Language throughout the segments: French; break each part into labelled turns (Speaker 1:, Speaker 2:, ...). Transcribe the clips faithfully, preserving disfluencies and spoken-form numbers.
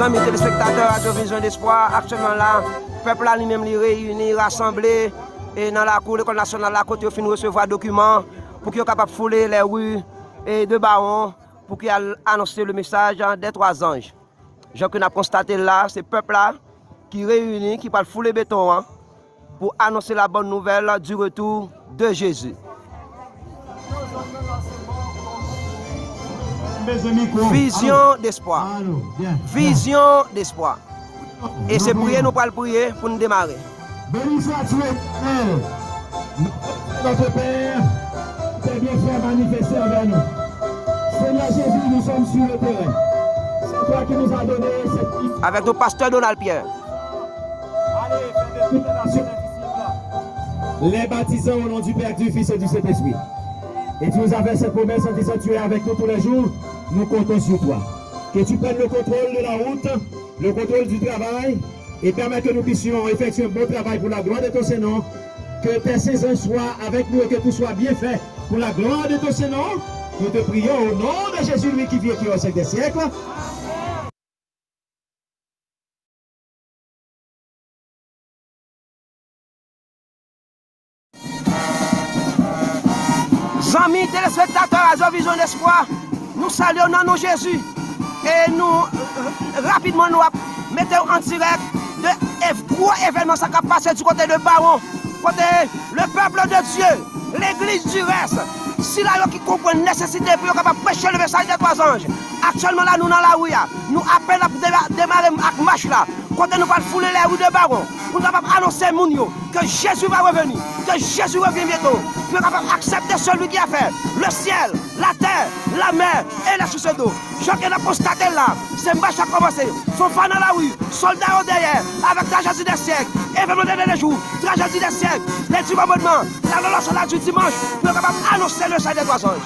Speaker 1: Amis téléspectateurs, Radio Vision d'Espoir, actuellement là, le peuple là lui-même les réunit, rassemblé, et dans la cour de l'école nationale, là, côté fin recevoir documents pour qu'ils soient capables de fouler les rues et de Baron pour qu'ils annoncent le message des trois anges. Jean que nous avons constaté là, c'est le peuple là qui réunit, qui parle fouler béton hein, pour annoncer la bonne nouvelle du retour de Jésus. Vision d'espoir. Vision d'espoir. Et c'est prier, nous allons prier pour nous démarrer.
Speaker 2: Béni sois-tu, Éternel. Notre Père, tes bienfaits manifestés envers nous. Seigneur Jésus, nous sommes sur le terrain. C'est toi qui nous as donné cette vie.
Speaker 1: Avec le pasteur Donald Pierre.
Speaker 2: Allez, faites de toutes les nations des disciples. Les baptisants au nom du Père, du Fils et du Saint-Esprit. Et tu nous as fait cette promesse en disant tu es avec nous tous les jours. Nous comptons sur toi. Que tu prennes le contrôle de la route, le contrôle du travail, et permets que nous puissions effectuer un bon travail pour la gloire de ton Saint-Nom. Que tes saisons soient avec nous et que tout soit bien fait pour la gloire de ton Saint-Nom. Nous te prions au nom de Jésus, lui qui vit qui au siècle des siècles.
Speaker 1: Amis téléspectateurs, Radio Vision d'Espoir, nous saluons dans nos Jésus et nous euh, rapidement nous mettons en direct de gros événements qui ont passé du côté de Baron, côté le peuple de Dieu, l'église du reste. Si là qui comprend la nécessité pour capable prêcher le message des trois anges. Actuellement là nous dans la rue, nous appelons à démarrer avec marche là. Côté nous allons fouler les rues de Baron, pour nous capables annoncer Mounio que Jésus va revenir, que Jésus revient bientôt, pour capable accepter celui qui a fait le ciel, la terre, la mer et la source d'eau. Je viens de constater là, c'est marche à commencer. Son fan dans la rue, soldats au derrière, avec tragédie des siècles, événement des derniers jours, tragédie des siècles, les dix commandements, la loi sur la du dimanche, pour capable annoncer le message des trois anges.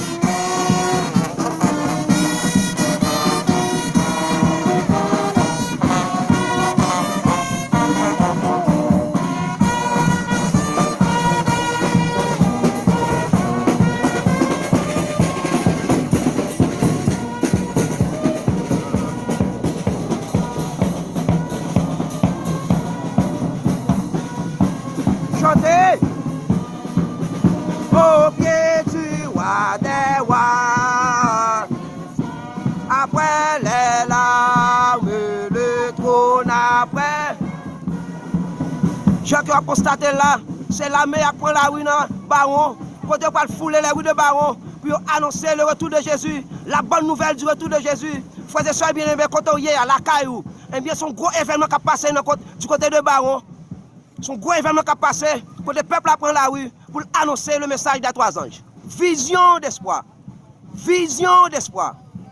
Speaker 1: Au pied du roi des rois, après les larmes, le trône après. Je qui a constaté là, c'est la meilleure pour la rue dans Baron, côté pour fouler les rues de Baron, pour annoncer le retour de Jésus, la bonne nouvelle du retour de Jésus. Frères et sœurs bien-aimés, quand on y est à la caillou, eh bien son gros événement qui a passé du côté de Baron. Son gros événement qui a passé pour le peuple apprend la rue pour annoncer le message des trois anges. Vision d'espoir. Vision d'espoir.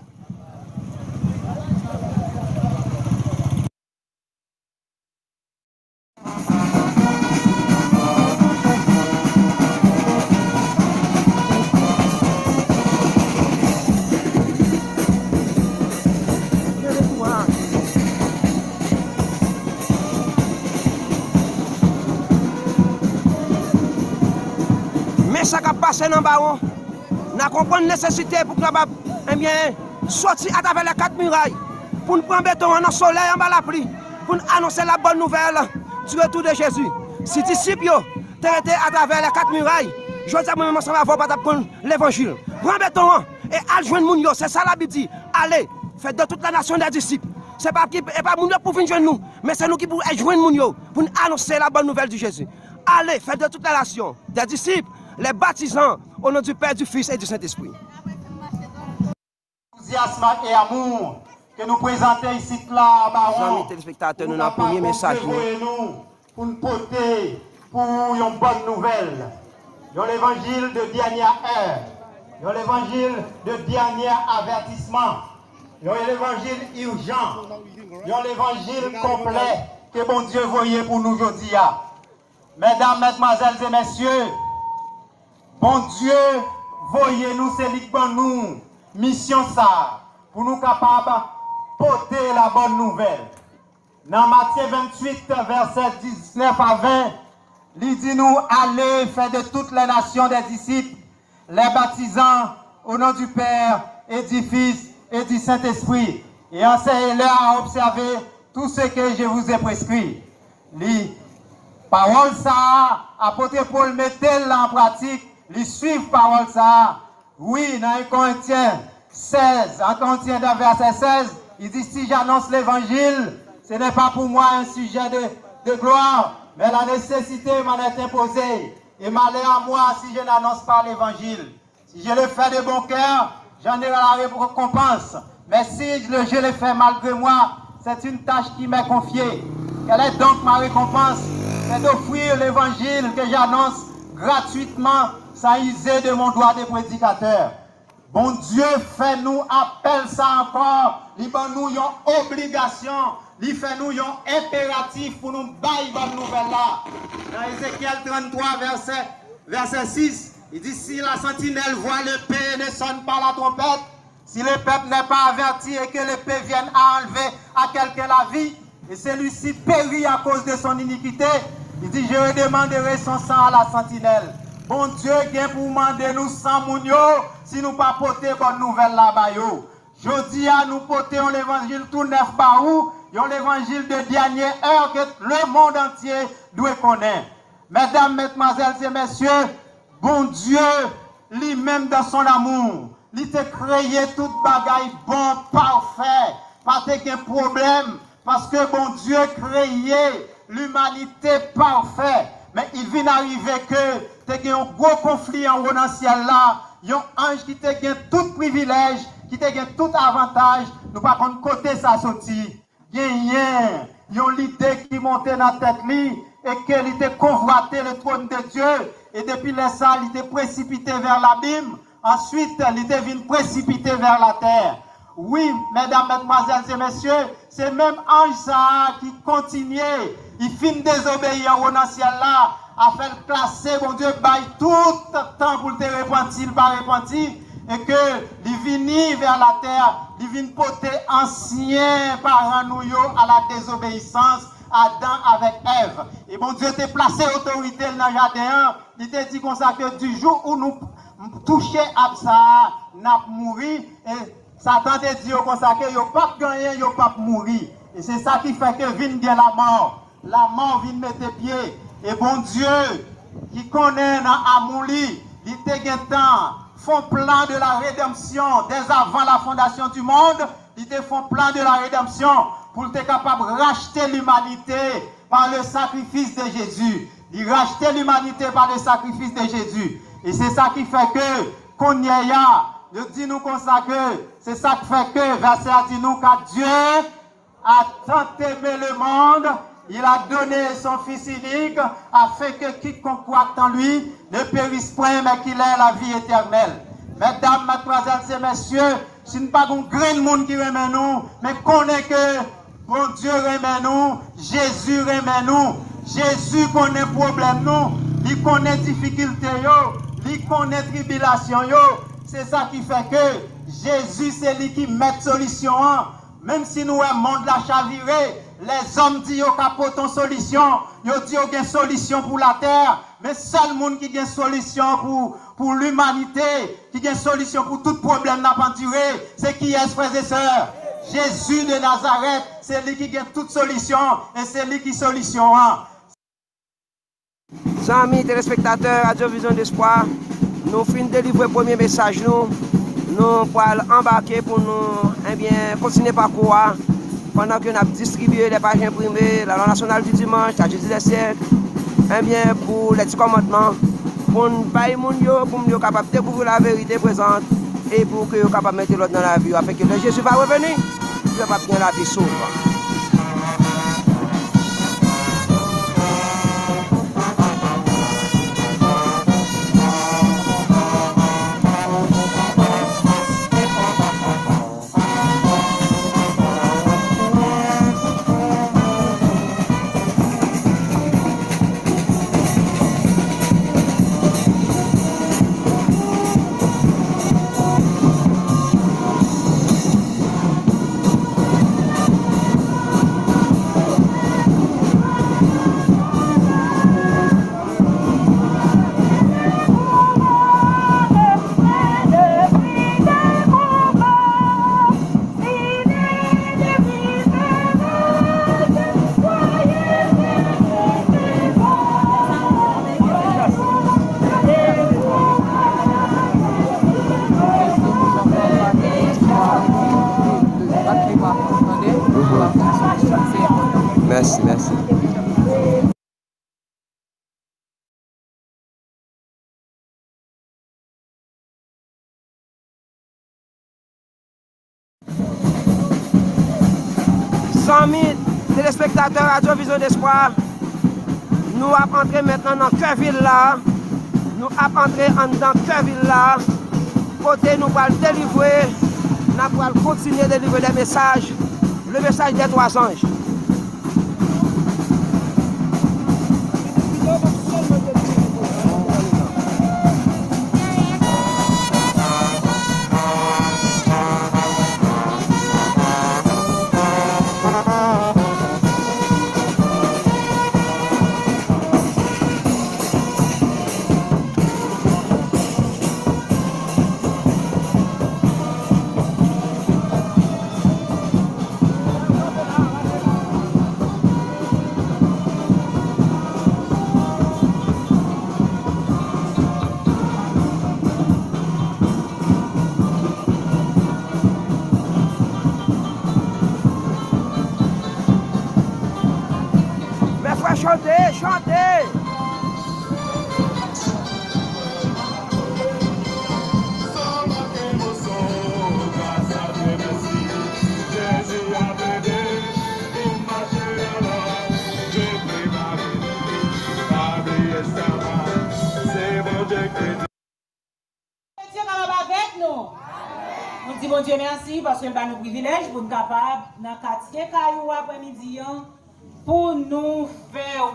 Speaker 1: Ça qui a passé dans le baron, nous comprenons la nécessité pour nous eh bien, sortir à travers les quatre murailles, pour nous prendre béton dans le soleil, en bas la pluie, pour nous annoncer la bonne nouvelle du retour de Jésus. Si les disciples étaient à travers les quatre murailles, je dis à moi-même, ça va voir l'évangile. Prends béton et allez joindre les gens, c'est ça la Bible dit. Allez, faites de toute la nation des disciples. Ce n'est pas les gens pour venir joindre nous, mais c'est nous qui pouvons joindre les gens pour nous annoncer la bonne nouvelle de Jésus. Allez, faites de toute la nation des disciples. Les baptisants au nom du Père, du Fils et du Saint-Esprit.
Speaker 3: Enthousiasme et amour que nous présentons ici là, Baron.
Speaker 1: Amis téléspectateurs, nous avons un premier message.
Speaker 3: Nous, pour nous porter pour une bonne nouvelle. Dans l'évangile de dernière heure, dans l'évangile de dernier avertissement, dans l'évangile urgent, dans l'évangile complet que bon Dieu voyait pour nous aujourd'hui. Mesdames, mesdemoiselles et messieurs, bon Dieu, voyez-nous, c'est pour nous, mission ça, pour nous capables de porter la bonne nouvelle. Dans Matthieu vingt-huit, verset dix-neuf à vingt, il dit nous, allez faire de toutes les nations des disciples, les baptisant au nom du Père et du Fils et du Saint-Esprit, et enseignez-leur à observer tout ce que je vous ai prescrit. Les paroles ça, apôtre Paul mettez en pratique, les suivent parole ça. Oui, dans un Corinthiens seize, en Corinthiens dans verset seize, il dit si j'annonce l'évangile, ce n'est pas pour moi un sujet de, de gloire, mais la nécessité m'en est imposée. Et malheur à moi si je n'annonce pas l'évangile. Si je le fais de bon cœur, j'en ai la récompense. Mais si je le, je le fais malgré moi, c'est une tâche qui m'est confiée. Quelle est donc ma récompense? C'est d'offrir l'évangile que j'annonce gratuitement sans user de mon droit de prédicateur. Bon Dieu fait nous appelle ça encore. Il fait nous une obligation. Il fait nous un impératif pour nous bailler bonne nouvelle là. Dans Ézéchiel trente-trois, verset, verset six, il dit si la sentinelle voit l'épée et ne sonne pas la trompette, si le peuple n'est pas averti et que l'épée vienne à enlever à quelqu'un la vie, et celui-ci périt à cause de son iniquité, il dit je redemanderai son sang à la sentinelle. Bon Dieu vient pour demander nous sans mounio si nous pas porter bonne nouvelle là-bas. Je dis à nous porter l'évangile tout neuf par où, l'évangile de dernière heure que le monde entier doit connaître. Mesdames, mesdemoiselles et messieurs, bon Dieu, lui-même dans son amour, il t'a créé toute bagaille bon, parfait, pas de problème, parce que bon Dieu créé l'humanité parfaite. Mais il vient d'arriver que tu as un gros conflit en haut dans le ciel là. Il y a un ange qui te gagne tout privilège, qui te gagne tout avantage. Nous pas contre côté ça sorti. Il y a une idée qui montait dans la tête lui et qu'il était convoité le trône de Dieu. Et depuis les ça, il était précipité vers l'abîme. Ensuite, il était venu précipité vers la terre. Oui, mesdames, mesdemoiselles et messieurs, c'est même ange ça qui continuait. Il finit désobéir au ciel là, a fait classer, mon Dieu, bail tout le temps pour te repentir, pas repentir, et que il vient vers la terre, il vient porter ancien parents nous à la désobéissance, Adam avec Ève. Et mon Dieu t'a placé autorité dans le jardin, il t'a dit comme ça que du jour où nous touchons à ça, nous allons mourir, et Satan t'a dit comme ça que nous ne pas gagner, nous ne pas mourir. Et c'est ça qui fait que vient bien la mort. La mort vient mettre pied. Et bon Dieu, qui connaît dans l'amour, il te gagne temps, font plan de la rédemption dès avant la fondation du monde, il te font plan de la rédemption pour être capable de racheter l'humanité par le sacrifice de Jésus. Il racheter l'humanité par le sacrifice de Jésus. Et c'est ça qui fait que, qu'on y a, je dis nous comme ça que, c'est ça qui fait que, verset a dit nous qu'à Dieu a tant aimé le monde, il a donné son Fils unique afin que quiconque croit en lui ne périsse point, mais qu'il ait la vie éternelle. Mesdames, mesdemoiselles et messieurs, ce n'est pas un grand monde qui remet nous, mais connaît que bon Dieu remet nous, Jésus remet nous, Jésus connaît problème nous, il connaît difficulté yo, il connaît tribulation yo. C'est ça qui fait que Jésus c'est lui qui met solution. Même si nous un monde la chaviré, les hommes disent qu'ils capotent une solution, ils disent qu'ils ont une solution pour la terre, mais seul monde qui a une solution pour, pour l'humanité, qui a une solution pour tout problème n'a pas duré, c'est qui est, frères et sœurs? Jésus de Nazareth, c'est lui qui a toute solution et c'est lui qui solution.
Speaker 1: Amis téléspectateurs, Radio Vision d'Espoir, nous finissons de délivrer le premier message. Nous, nous pourrons embarquer pour nous eh bien, continuer par quoi pendant que nous avons distribué les pages imprimées, la loi nationale du dimanche, la Jésus des siècles, eh bien, pour les petits commandements, pour nous bailler pour nous être capables de découvrir la vérité présente et pour que nous soyons capables de mettre l'autre dans la vie, afin que le Jésus va revenir, il va bien la vie sauve. Amis, téléspectateurs Radio Vision d'Espoir, nous allons entrer maintenant dans Cœurville là. Nous allons entrer dans Cœurville là. Côté nous allons délivrer, nous allons continuer à délivrer les messages, le message des trois anges. Chantez, chantez.
Speaker 4: Nous disons bon Dieu merci parce que nous avons le privilège pour nous capables dans le quartier Caillou après-midi pour nous faire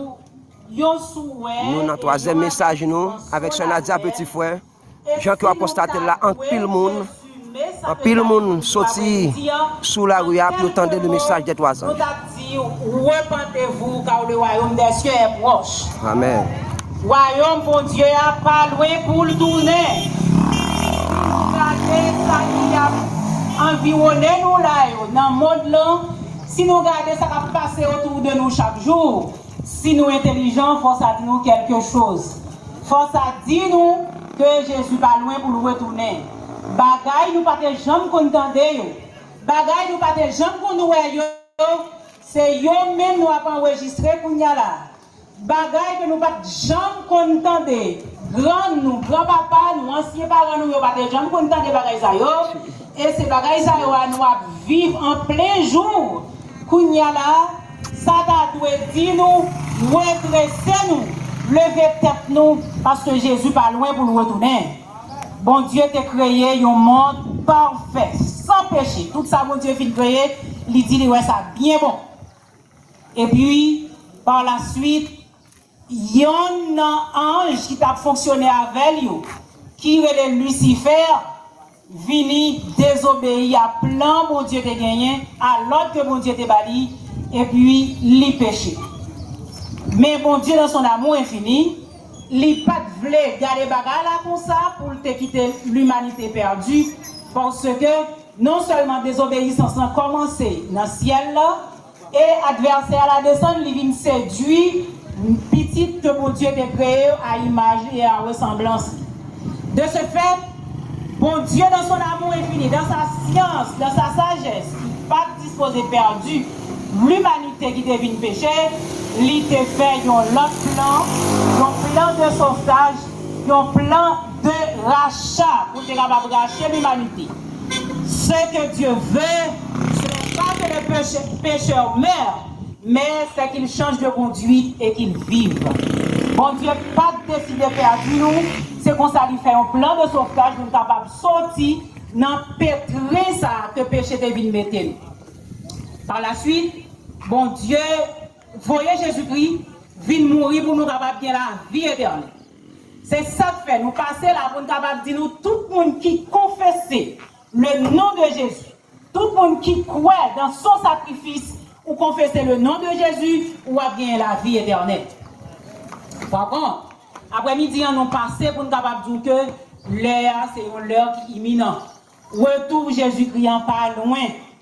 Speaker 4: un souhait.
Speaker 1: Nous, dans le troisième message, nous, avec son Nadia petit frère, Jean qui a constaté là, en pile monde, en pile monde sorti sous la rue pour entendre le message des trois anges.
Speaker 4: Nous avons dit, repentez-vous car le royaume des cieux est proche.
Speaker 1: Amen.
Speaker 4: Le royaume, bon Dieu, n'a pas loin pour le tourner. Regardez ça qui a environné nous là, dans le monde là. Si nous regardons ça qui passe autour de nous chaque jour, si nous sommes intelligents, il faut ça dire nous quelque chose. Il faut ça dire nous que Jésus n'est pas loin pour nous retourner. Bagaille nous pas de jambes qu'on entendait. Bagaille nous pas de jambes qu'on nous voyait. C'est eux même nous avons enregistré pour nous là. Bagaille que nous pas de jambes qu'on entendait. Grand nous, grand papa, nous anciens parents nous pas de jambes qu'on entendait bagaille ça yo. Et ces bagailles ça yo nous vivre en plein jour. Kounya là, ça doit dire nous, redresser nous, lever tête nous, parce que Jésus pas loin pour nous retourner. Bon Dieu t'a créé un monde parfait, sans péché. Tout ça, bon Dieu fin créé, il dit ouais ça bien bon. Et puis, par la suite, il y a un ange qui a fonctionné avec lui, qui est Lucifer. Vini désobéir à plan bon Dieu te gagné, à l'autre que bon Dieu te bali, et puis li péché. Mais bon Dieu dans son amour infini, li pas voulait garder bagarre là comme ça pour te quitter l'humanité perdue, parce que non seulement désobéissance a commencé dans le ciel là, et adversaire à la descente, il vient séduire une petite que bon Dieu te créé à image et à ressemblance. De ce fait, bon Dieu, dans son amour infini, dans sa science, dans sa sagesse, il pas disposé perdu l'humanité qui devine péché, il te fait un autre plan, un plan de sauvetage, un plan de rachat pour te capable de racheter l'humanité. Ce que Dieu veut, ce n'est pas que les pécheurs, pécheurs meurent, mais c'est qu'ils changent de conduite et qu'ils vivent. Bon Dieu, pas décidé de perdre nous. C'est comme ça qu'il fait un plan de sauvetage pour nous capable de sortir dans le pétrin ça que le péché devine mettre. Par la suite, bon Dieu, voyez Jésus-Christ, vient mourir pour nous capable bien la vie éternelle. C'est ça que fait, nous passer là pour nous capable de dire nous, tout le monde qui confesse le nom de Jésus, tout le monde qui croit dans son sacrifice ou confesser le nom de Jésus, ou a bien la vie éternelle. Par contre, après-midi, nous passé pour nous capables de dire que l'heure, c'est une l'heure qui est imminente. Retour Jésus-Christ en pas loin.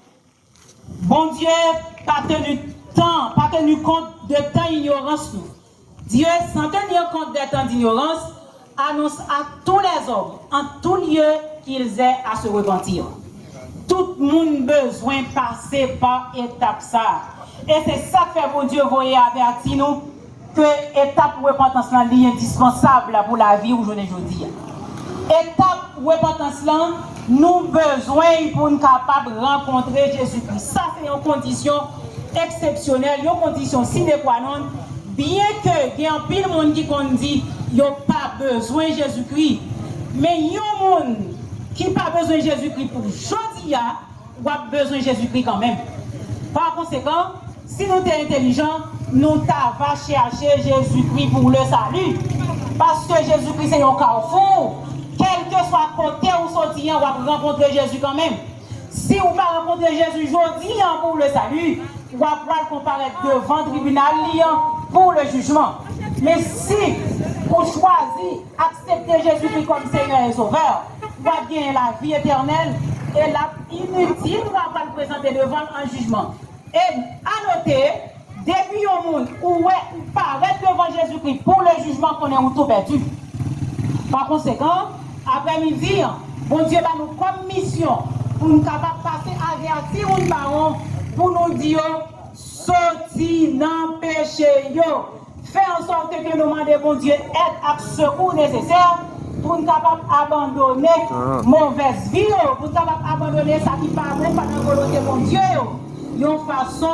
Speaker 4: Bon Dieu, pas tenu temps, pas tenu compte de temps d'ignorance. Dieu, sans tenir compte des temps d'ignorance, annonce à tous les hommes, en tout lieu, qu'ils aient à se repentir. Tout le monde a besoin de passer par étape ça. Et c'est ça que fait bon Dieu, voyez, avertir nous. Que l'étape de repentance est indispensable pour la vie aujourd'hui. étape repentance là, nous besoin pour nous capables de rencontrer Jésus-Christ. Ça, c'est une condition exceptionnelle, une condition sine qua non. Bien que il y a un pile monde qui dit qu'il n'y a pas besoin de Jésus-Christ, mais il y a un monde qui n'a pas besoin de Jésus-Christ pour aujourd'hui, il a besoin de Jésus-Christ quand même. Par conséquent, si nous sommes intelligents, nous devons chercher Jésus-Christ pour le salut. Parce que Jésus-Christ c'est un carrefour. Quel que soit côté ou sorti, on va rencontrer Jésus quand même. Si on va rencontrer Jésus aujourd'hui pour le salut, on va pouvoir comparaître devant le tribunal pour le jugement. Mais si on choisit d'accepter Jésus-Christ comme Seigneur et Sauveur, on va gagner la vie éternelle et la inutile, on va pas le présenter devant un jugement. Et à noter, depuis au monde où on paraît devant Jésus-Christ pour le jugement qu'on est tout perdu. Par conséquent, après-midi, bon Dieu va nous comme mission pour nous capables de passer avertir nos parents pour nous dire sorti dans péché, faire en sorte que nous demandons bon Dieu aide à secours nécessaire pour nous capables d'abandonner ah. mauvaise vie, pour nous capables d'abandonner ça qui parle pas dans la volonté de bon Dieu, d'une façon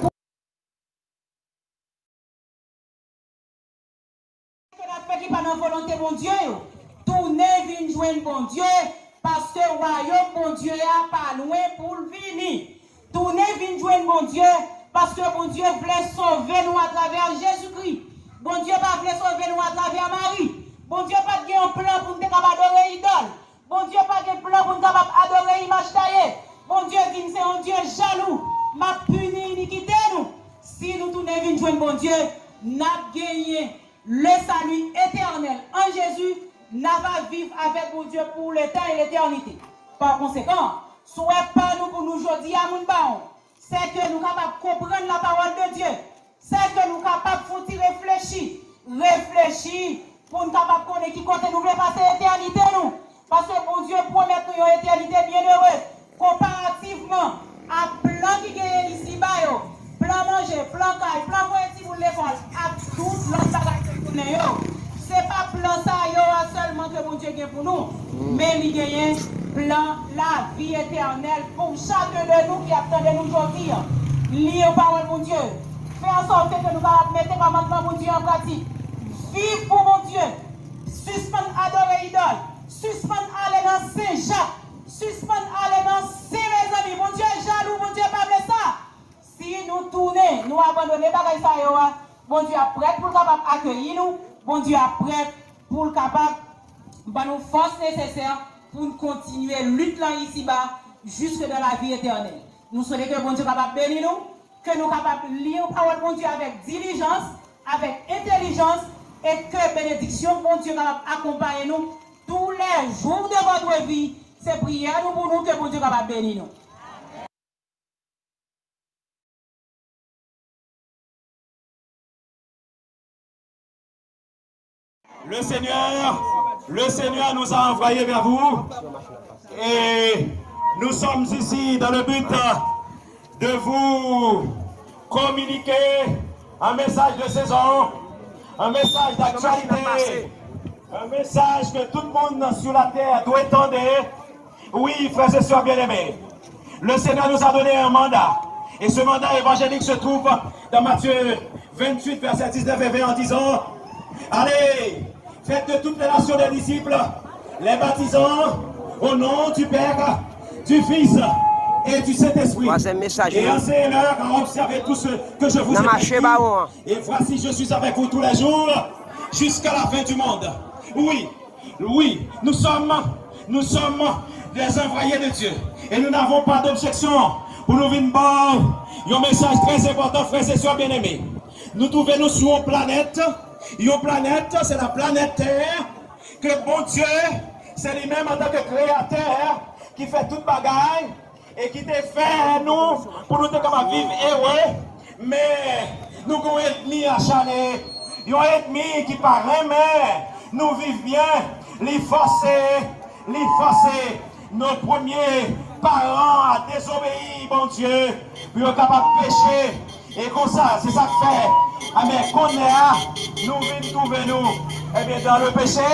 Speaker 4: qui pas dans la volonté de bon Dieu, tournez vin joindre bon Dieu, parce que le royaume bon Dieu n'est pas loin pour le venir. Tournez vin joindre bon Dieu, parce que bon Dieu voulait sauver nous à travers Jésus-Christ. Bon Dieu pas voulait sauver nous à travers Marie. Bon Dieu pas de un plan pour nous adorer idole. Bon Dieu pas de plan pour nous adorer image taillée. Bon Dieu dit c'est un Dieu jaloux, m'a puni iniquité nous. Si nous tournons vin joindre bon Dieu, nous avons gagné le salut éternel en Jésus, n'a pas vivre avec mon Dieu pour le temps et l'éternité. Par conséquent, souhait pas nous pour nous aujourd'hui à mon baon, c'est que nous sommes capables de comprendre la parole de Dieu, c'est que nous sommes capables de réfléchir, réfléchir pour nous capables de connaître qui compte nous voulons passer l'éternité nous, parce que mon Dieu promet nous une éternité bienheureuse, comparativement à plan qui est ici bas, plan manger, plan caille, plan moitié pour l'école, à tout l'autre bagage que nous avons. Ce n'est pas plan ça seulement que mon Dieu a pour nous, mais il y a un plan la vie éternelle pour chacun de nous qui attend de nous aujourd'hui. Lié aux paroles de mon Dieu. Faire en sorte que nous allons mettre commandement mon Dieu en pratique. Vivre pour mon Dieu. Suspendre adorer idole. Suspendre aller dans Saint-Jacques. Suspendre aller dans Saint mes amis. Mon Dieu est jaloux, mon Dieu pas de ça. Si nous tournons, nous abandonnons bagaille ça, bon Dieu est prêt pour le capable accueillir nous. Bon Dieu est prêt pour le capable de nous forces nécessaires pour nous continuer à lutter là ici-bas jusque dans la vie éternelle. Nous souhaitons que bon Dieu soit capable de bénir nous, que nous sommes capables de lire la parole de bon Dieu avec diligence, avec intelligence et que bénédiction, bon Dieu, capable d'accompagner nous tous les jours de votre vie. C'est prière nous pour nous que bon Dieu soit capable de bénir nous.
Speaker 2: Le Seigneur, le Seigneur nous a envoyés vers vous et nous sommes ici dans le but de vous communiquer un message de saison, un message d'actualité, un message que tout le monde sur la terre doit entendre. Oui, frères et sœurs bien-aimés, le Seigneur nous a donné un mandat et ce mandat évangélique se trouve dans Matthieu vingt-huit, verset dix-neuf et vingt en disant: allez, faites de toutes les nations des disciples, les baptisant au nom du Père, du Fils et du Saint-Esprit. Et enseignez-leur à observer tout ce que je vous ai dit. Et voici, je suis avec vous tous les jours jusqu'à la fin du monde. Oui, oui, nous sommes, nous sommes des envoyés de Dieu. Et nous n'avons pas d'objection pour nous venir voir un message très important, frères et sœurs bien-aimés. Nous trouvons-nous sur une planète. Une planète, c'est la planète Terre, que bon Dieu, c'est lui-même en tant que créateur, qui fait toute bagaille, et qui te fait nous, pour nous capables de vivre heureux, mais nous avons un ennemi acharné, un ennemi qui paraît, mais nous vivons bien, les forcer, les forcer, nos premiers parents à désobéir, bon Dieu, pour être capables de pécher, et comme ça, c'est ça que fait. Ah mais qu'on est là, nous venons trouver nous. Eh bien dans le péché,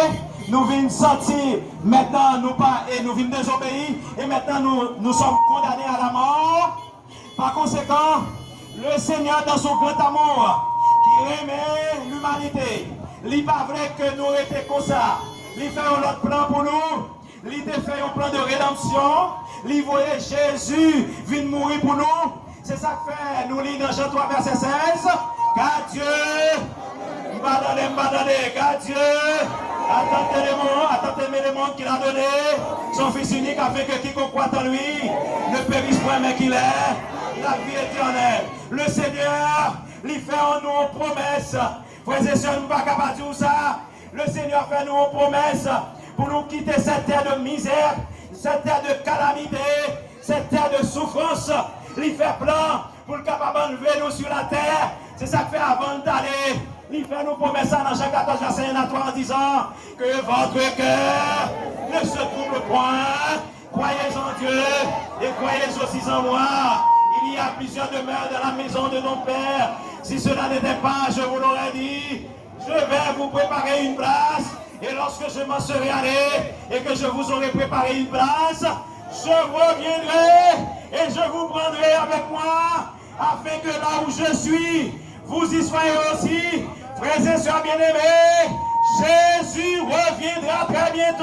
Speaker 2: nous venons sentir, maintenant nous pas, et nous venons désobéir, et maintenant nous, nous sommes condamnés à la mort. Par conséquent, le Seigneur dans son grand amour, qui aimait l'humanité, il n'est pas vrai que nous étions comme ça. Il fait un autre plan pour nous, il fait un plan de rédemption, il voyait Jésus venir mourir pour nous. C'est ça que fait, nous lisons dans Jean trois, verset seize, car Dieu, m'badane, m'badane, car Dieu, attendez le monde, attendez le monde qu'il a donné, son Fils unique afin que quiconque croit en lui ne périsse point mais qu'il ait la vie éternelle. Le Seigneur, il fait en nous une promesse. Frères et sœurs, nous ne pouvons pas dire ça. Le Seigneur fait nous une promesse pour nous quitter cette terre de misère, cette terre de calamité, cette terre de souffrance. Il fait plan pour le capable d'enlever nous sur la terre. C'est ça que fait avant d'aller. Il fait nous promesses dans Jean quatorze, verset un à trois en disant que votre cœur ne se trouble point. Croyez en Dieu et croyez aussi en moi. Il y a plusieurs demeures dans la maison de nos pères. Si cela n'était pas, je vous l'aurais dit. Je vais vous préparer une place. Et lorsque je m'en serai allé et que je vous aurai préparé une place, je reviendrai et je vous prendrai avec moi, afin que là où je suis, vous y soyez aussi. Frères et sœurs bien-aimés, Jésus reviendra très bientôt.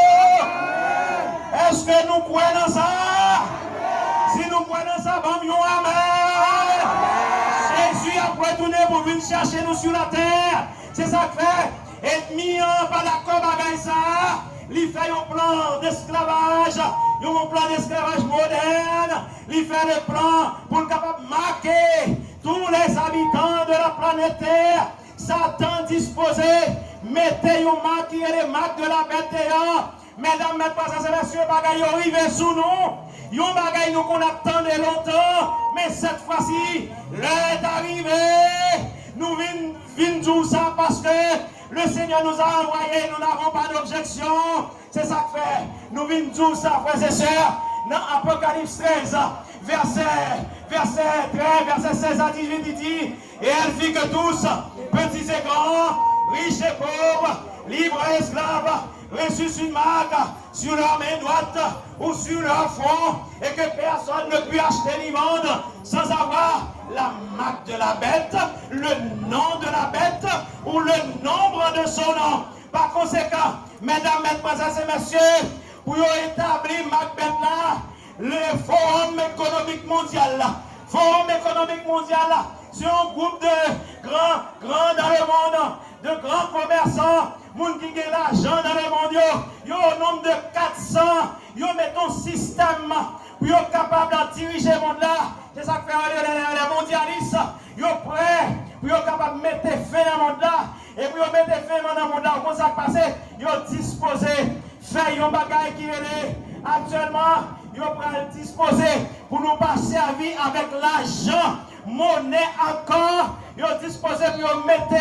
Speaker 2: Est-ce que nous croyons dans ça? Si nous croyons dans ça, bon, nous, amen. Jésus a retourné pour venir chercher nous sur la terre. C'est ça que fait. Et mis en pas d'accord avec ça. Il fait un plan d'esclavage, un plan d'esclavage moderne. Il fait le plan pour le capable de marquer tous les habitants de la planète Terre. Satan disposé, mettez une marque qui est les marques de la bête terre. Mesdames, mesdames, et messieurs, bagaille arrivé sous nous. Yon bagaille nous qu'on attendait longtemps, mais cette fois-ci, l'heure est arrivée. Nous venons dire ça parce que le Seigneur nous a envoyé, nous n'avons pas d'objection. C'est ça que fait. Nous venons dire ça, frères et sœurs, dans Apocalypse treize, verset, verset treize, verset seize à dix-huit, il dit, et elle fit que tous, petits et grands, riches et pauvres, libres et esclaves, reçussent une marque sur leur main droite ou sur leur front, et que personne ne put acheter ni vendre sans avoir la marque de la bête, le nom de la bête ou le nombre de son nom. Par conséquent, mesdames, mesdemoiselles et messieurs, pour établir marque bête là, le Forum économique mondial là, Forum économique mondial là, c'est un groupe de grands, grands dans le monde, de grands commerçants, moun qui ont l'argent dans le monde, yo au nombre de quatre cents, yo met un système pour être capable de diriger le monde là. C'est ça que fait les mondialistes, yo prêts pour être capable de mettre fin dans le monde là. Et pour mettre fin dans le monde là, comment ça passe? Yo disposé, faire un bagage qui est actuellement, yo prêt disposer pour nous passer à vie avec l'argent, monnaie encore, yo disposé pour mettre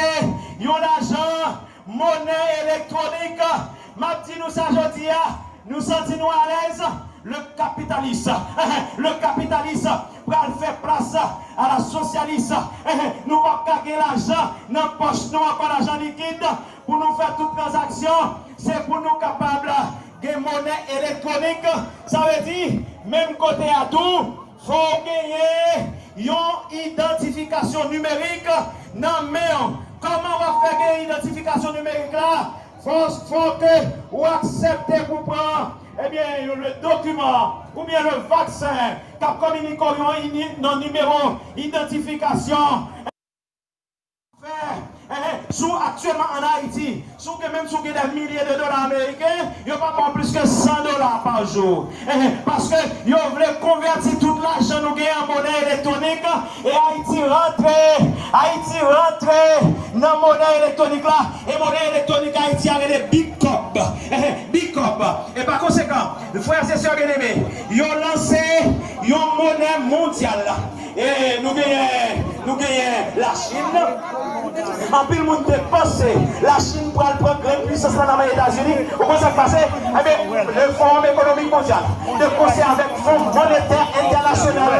Speaker 2: l'argent, monnaie électronique. Ma dit nous ça aujourd'hui, nous sentons à l'aise. Le capitaliste, le capitaliste pour faire place à la socialiste. Nous ne pouvons pas gagner l'argent dans la poche, nous encore l'argent liquide pour nous faire toute transaction. C'est pour nous capables de monnaie électronique. Ça veut dire, même côté à tout, il faut gagner une identification numérique. Non, mais comment on va faire gagner une identification numérique là? Il faut que vous acceptez pour prendre eh bien, le document ou bien le vaccin qui communique dans le numéro d'identification. Sous actuellement en Haïti, sous que même sous des milliers de dollars américains, il n'y a pas plus que cent dollars par jour. Parce que ils veulent convertir tout l'argent nous en monnaie électronique et Haïti rentre, Haïti rentre dans la monnaie électronique là. Et monnaie électronique Haïti a des big cop. Big cop. Et par conséquent, les frères et sœurs bien-aimés, ils ont lancé une monnaie mondiale. Et nous gagnons, nous gagnons la Chine. En pile, le monde dépense. La Chine pour prendre grande puissance dans les États-Unis. Comment ça se passe? Eh bien, le Forum économique mondial, de conseil avec le Fonds monétaire international,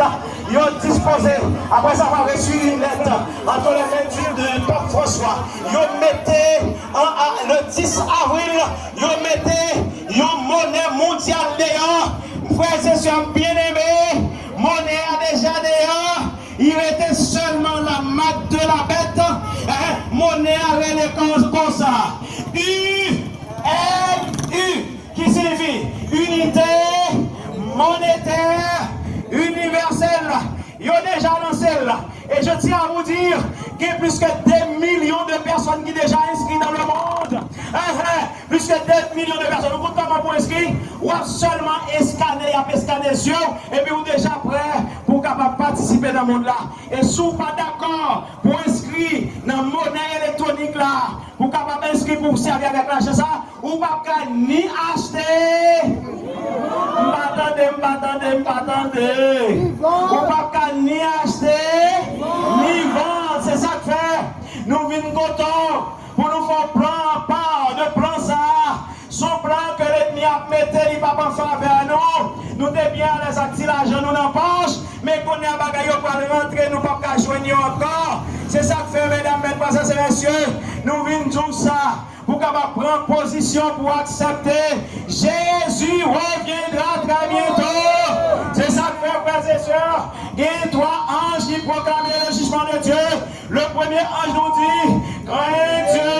Speaker 3: ils ont disposé, après avoir reçu une lettre entre les mains de Pape François, ils ont mis le dix avril, ils ont mis une monnaie mondiale dehors. Frères et sœurs bien-aimés, monnaie a déjà dehors. Il était seulement la marque de la bête. Hein? Monnaie avec les comme ça. U, M, U, qui signifie unité monétaire universelle. Il a déjà lancé là. Et je tiens à vous dire qu'il y a plus que des millions de personnes qui sont déjà inscrites dans le monde. Hein? Plus que des millions de personnes. Vous comptez comment pour inscrire? Ou seulement scanner, à scanner les yeux, et puis vous déjà prêt pour capable participer dans le monde là. Et si vous pas d'accord pour inscrire dans la monnaie électronique là, pour capable inscrire pour servir avec l'argent ça, ou pas ni acheter. M'attendez, m'attendez, m'attendez. Ou pas ni acheter, ni vendre. C'est ça que fait. Nous venons contents pour nous faire plan part de plan ça. Son plan que l'ennemi a mis, il ne va pas faire vers nous. Nous sommes bien les actifs, l'argent nous n'en poche, mais qu'on est à bagaille pour rentrer, nous ne pouvons pas joindre encore. C'est ça que fait, mesdames, mesdames, et messieurs. Nous venons tout ça pour qu'on prendre position pour accepter. Jésus reviendra très bientôt. C'est ça que fait, frères et sœurs. Il y a trois anges qui proclament le jugement de Dieu. Le premier ange nous dit, crains Dieu.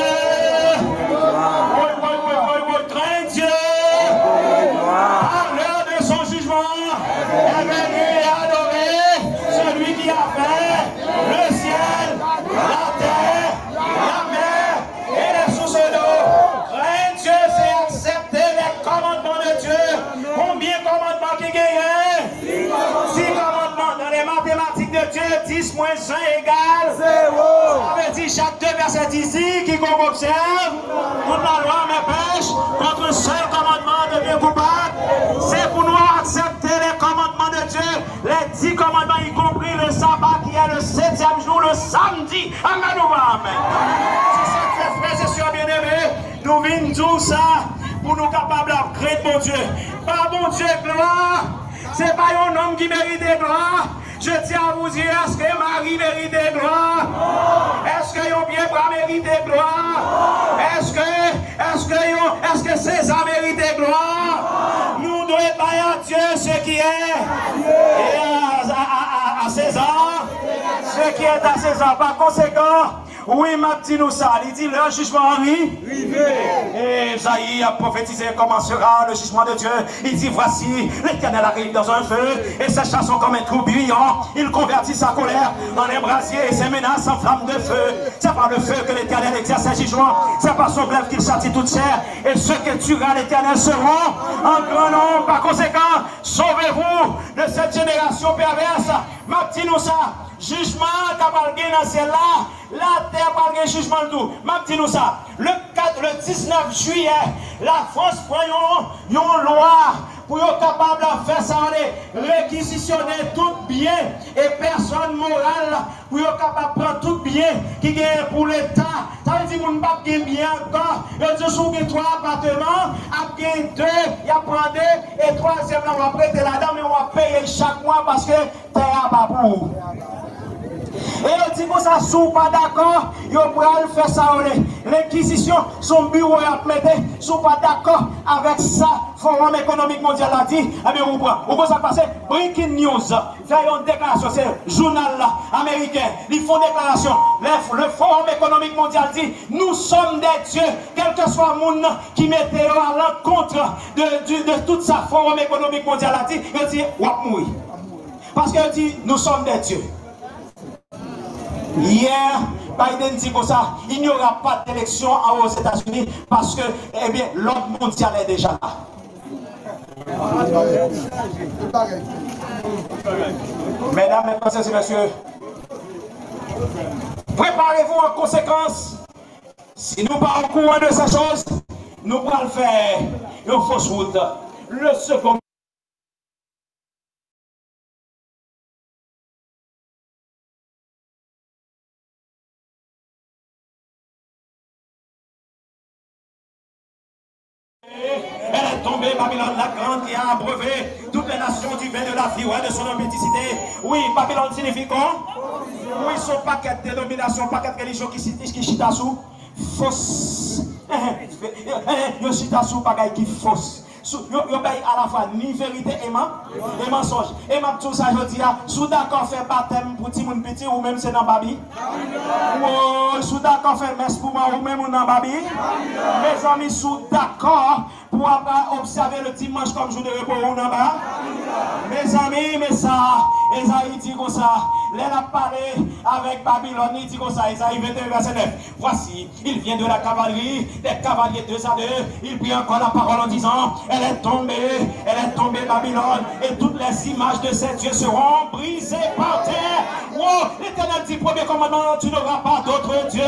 Speaker 3: Oui, oui, oui, oui, oui, crains Dieu. À l'heure de son jugement, éveillez et adorez celui qui a fait le ciel, la terre, la mer et les sources d'eau. Crains Dieu, c'est accepter les commandements de Dieu. Combien de commandements qui gagnent? Six commandements. Dans les mathématiques de Dieu, dix moins un égale zéro. Ça veut dire chaque deux versets d'ici qui qu'on observe, contre la loi mais pêche, contre un seul commandement devient coupable. C'est pour nous accepter les commandements de Dieu, les dix commandements, y compris le sabbat qui est le septième jour, le samedi. Amen ou amen. C'est ça que les frères et sœurs bien-aimés, nous venons tout ça pour nous capables de créer mon Dieu. Pas mon Dieu gloire. C'est pas un homme qui mérite de gloire. Je tiens à vous dire, est-ce que Marie mérite de gloire? Est-ce que yon bien bras mérite de gloire? Est-ce que, est-ce que yon, est-ce que César mérite de gloire? Nous devons bailler à Dieu ce qui est. Et à, à, à, à César, ce qui est à César. Par conséquent, oui, m'a dit nous ça. Il dit le jugement arrive. Et Isaïe a prophétisé comment sera le jugement de Dieu. Il dit voici, l'Éternel arrive dans un feu et ses chars sont comme un trou bruyant. Il convertit sa colère en un brasier et ses menaces en flamme de feu. C'est par le feu que l'Éternel exerce ses jugements. C'est par son glaive qu'il châtie toute chair. Et ceux que tuera l'Éternel seront en grand nombre. Par conséquent, sauvez-vous de cette génération perverse. M'a dit nous ça. Jugement capable dans le ciel là, la terre pas de jugement le tout. M'a dit nous ça. Le quatre, le dix-neuf juillet, la France prend une loi pour être capable de faire ça, réquisitionner tout bien et personne morale pour être capable de prendre tout bien qui gagne pour l'État. Ça veut dire que nous ne pouvons pas bien encore. Il dit sur les trois appartements, après deux, il y a prendre deux, et troisième, on va prêter là-dedans, mais on va payer chaque mois parce que terre pas pour. Et il dit que ça ne sont pas d'accord, ils pourraient faire ça. L'inquisition, son bureau a mis, ils ne sont pas d'accord avec ça. Le Forum économique mondial a dit, eh bien, vous voyez, ça passe, Breaking News, fait une déclaration, c'est le journal américain, ils font déclaration. Le Forum économique mondial dit, nous sommes des dieux, quel que soit le monde qui mettait à l'encontre de, de, de toute sa Forum économique mondial a dit, il dit, wap moui. Parce qu'il dit, nous sommes des dieux. Hier, Biden dit comme ça, il n'y aura pas d'élection aux États-Unis parce que, eh bien, l'ordre mondial est déjà là. Mesdames, Mesdames et Messieurs, préparez-vous en conséquence. Si nous pas au courant de ces choses, nous pourrons faire une fausse route. Le second. Elle est tombée, Babylone la grande, qui a abreuvé toute
Speaker 2: toutes les nations du vin de la vie, ouais, de son impéticité. Oui, Babylone signifie quoi? Oui, son paquet de dénominations, paquet de religions qui qui chita sous fausse. Yo chita sous bagaille qui fausse. Yo yo bay à la fois ni vérité et et mensonge. Et m'a tout ça je dis sous d'accord faire baptême pour petit moun petit ou même c'est dans babi. Oh, sous d'accord faire messe pour moi ou même dans babi. Mes amis sous d'accord pour observer le dimanche comme jour de repos ou dans bas. Mes amis, mais ça, Esaïe dit comme ça. Elle a parlé avec Babylone, il dit comme ça, Esaïe vingt et un, verset neuf. Voici, il vient de la cavalerie, des cavaliers deux à deux. Il prit encore la parole en disant, elle est tombée, elle est tombée Babylone, et toutes les images de ces dieux seront brisées par terre. Oh, l'Éternel dit, premier commandement, tu n'auras pas d'autre Dieu.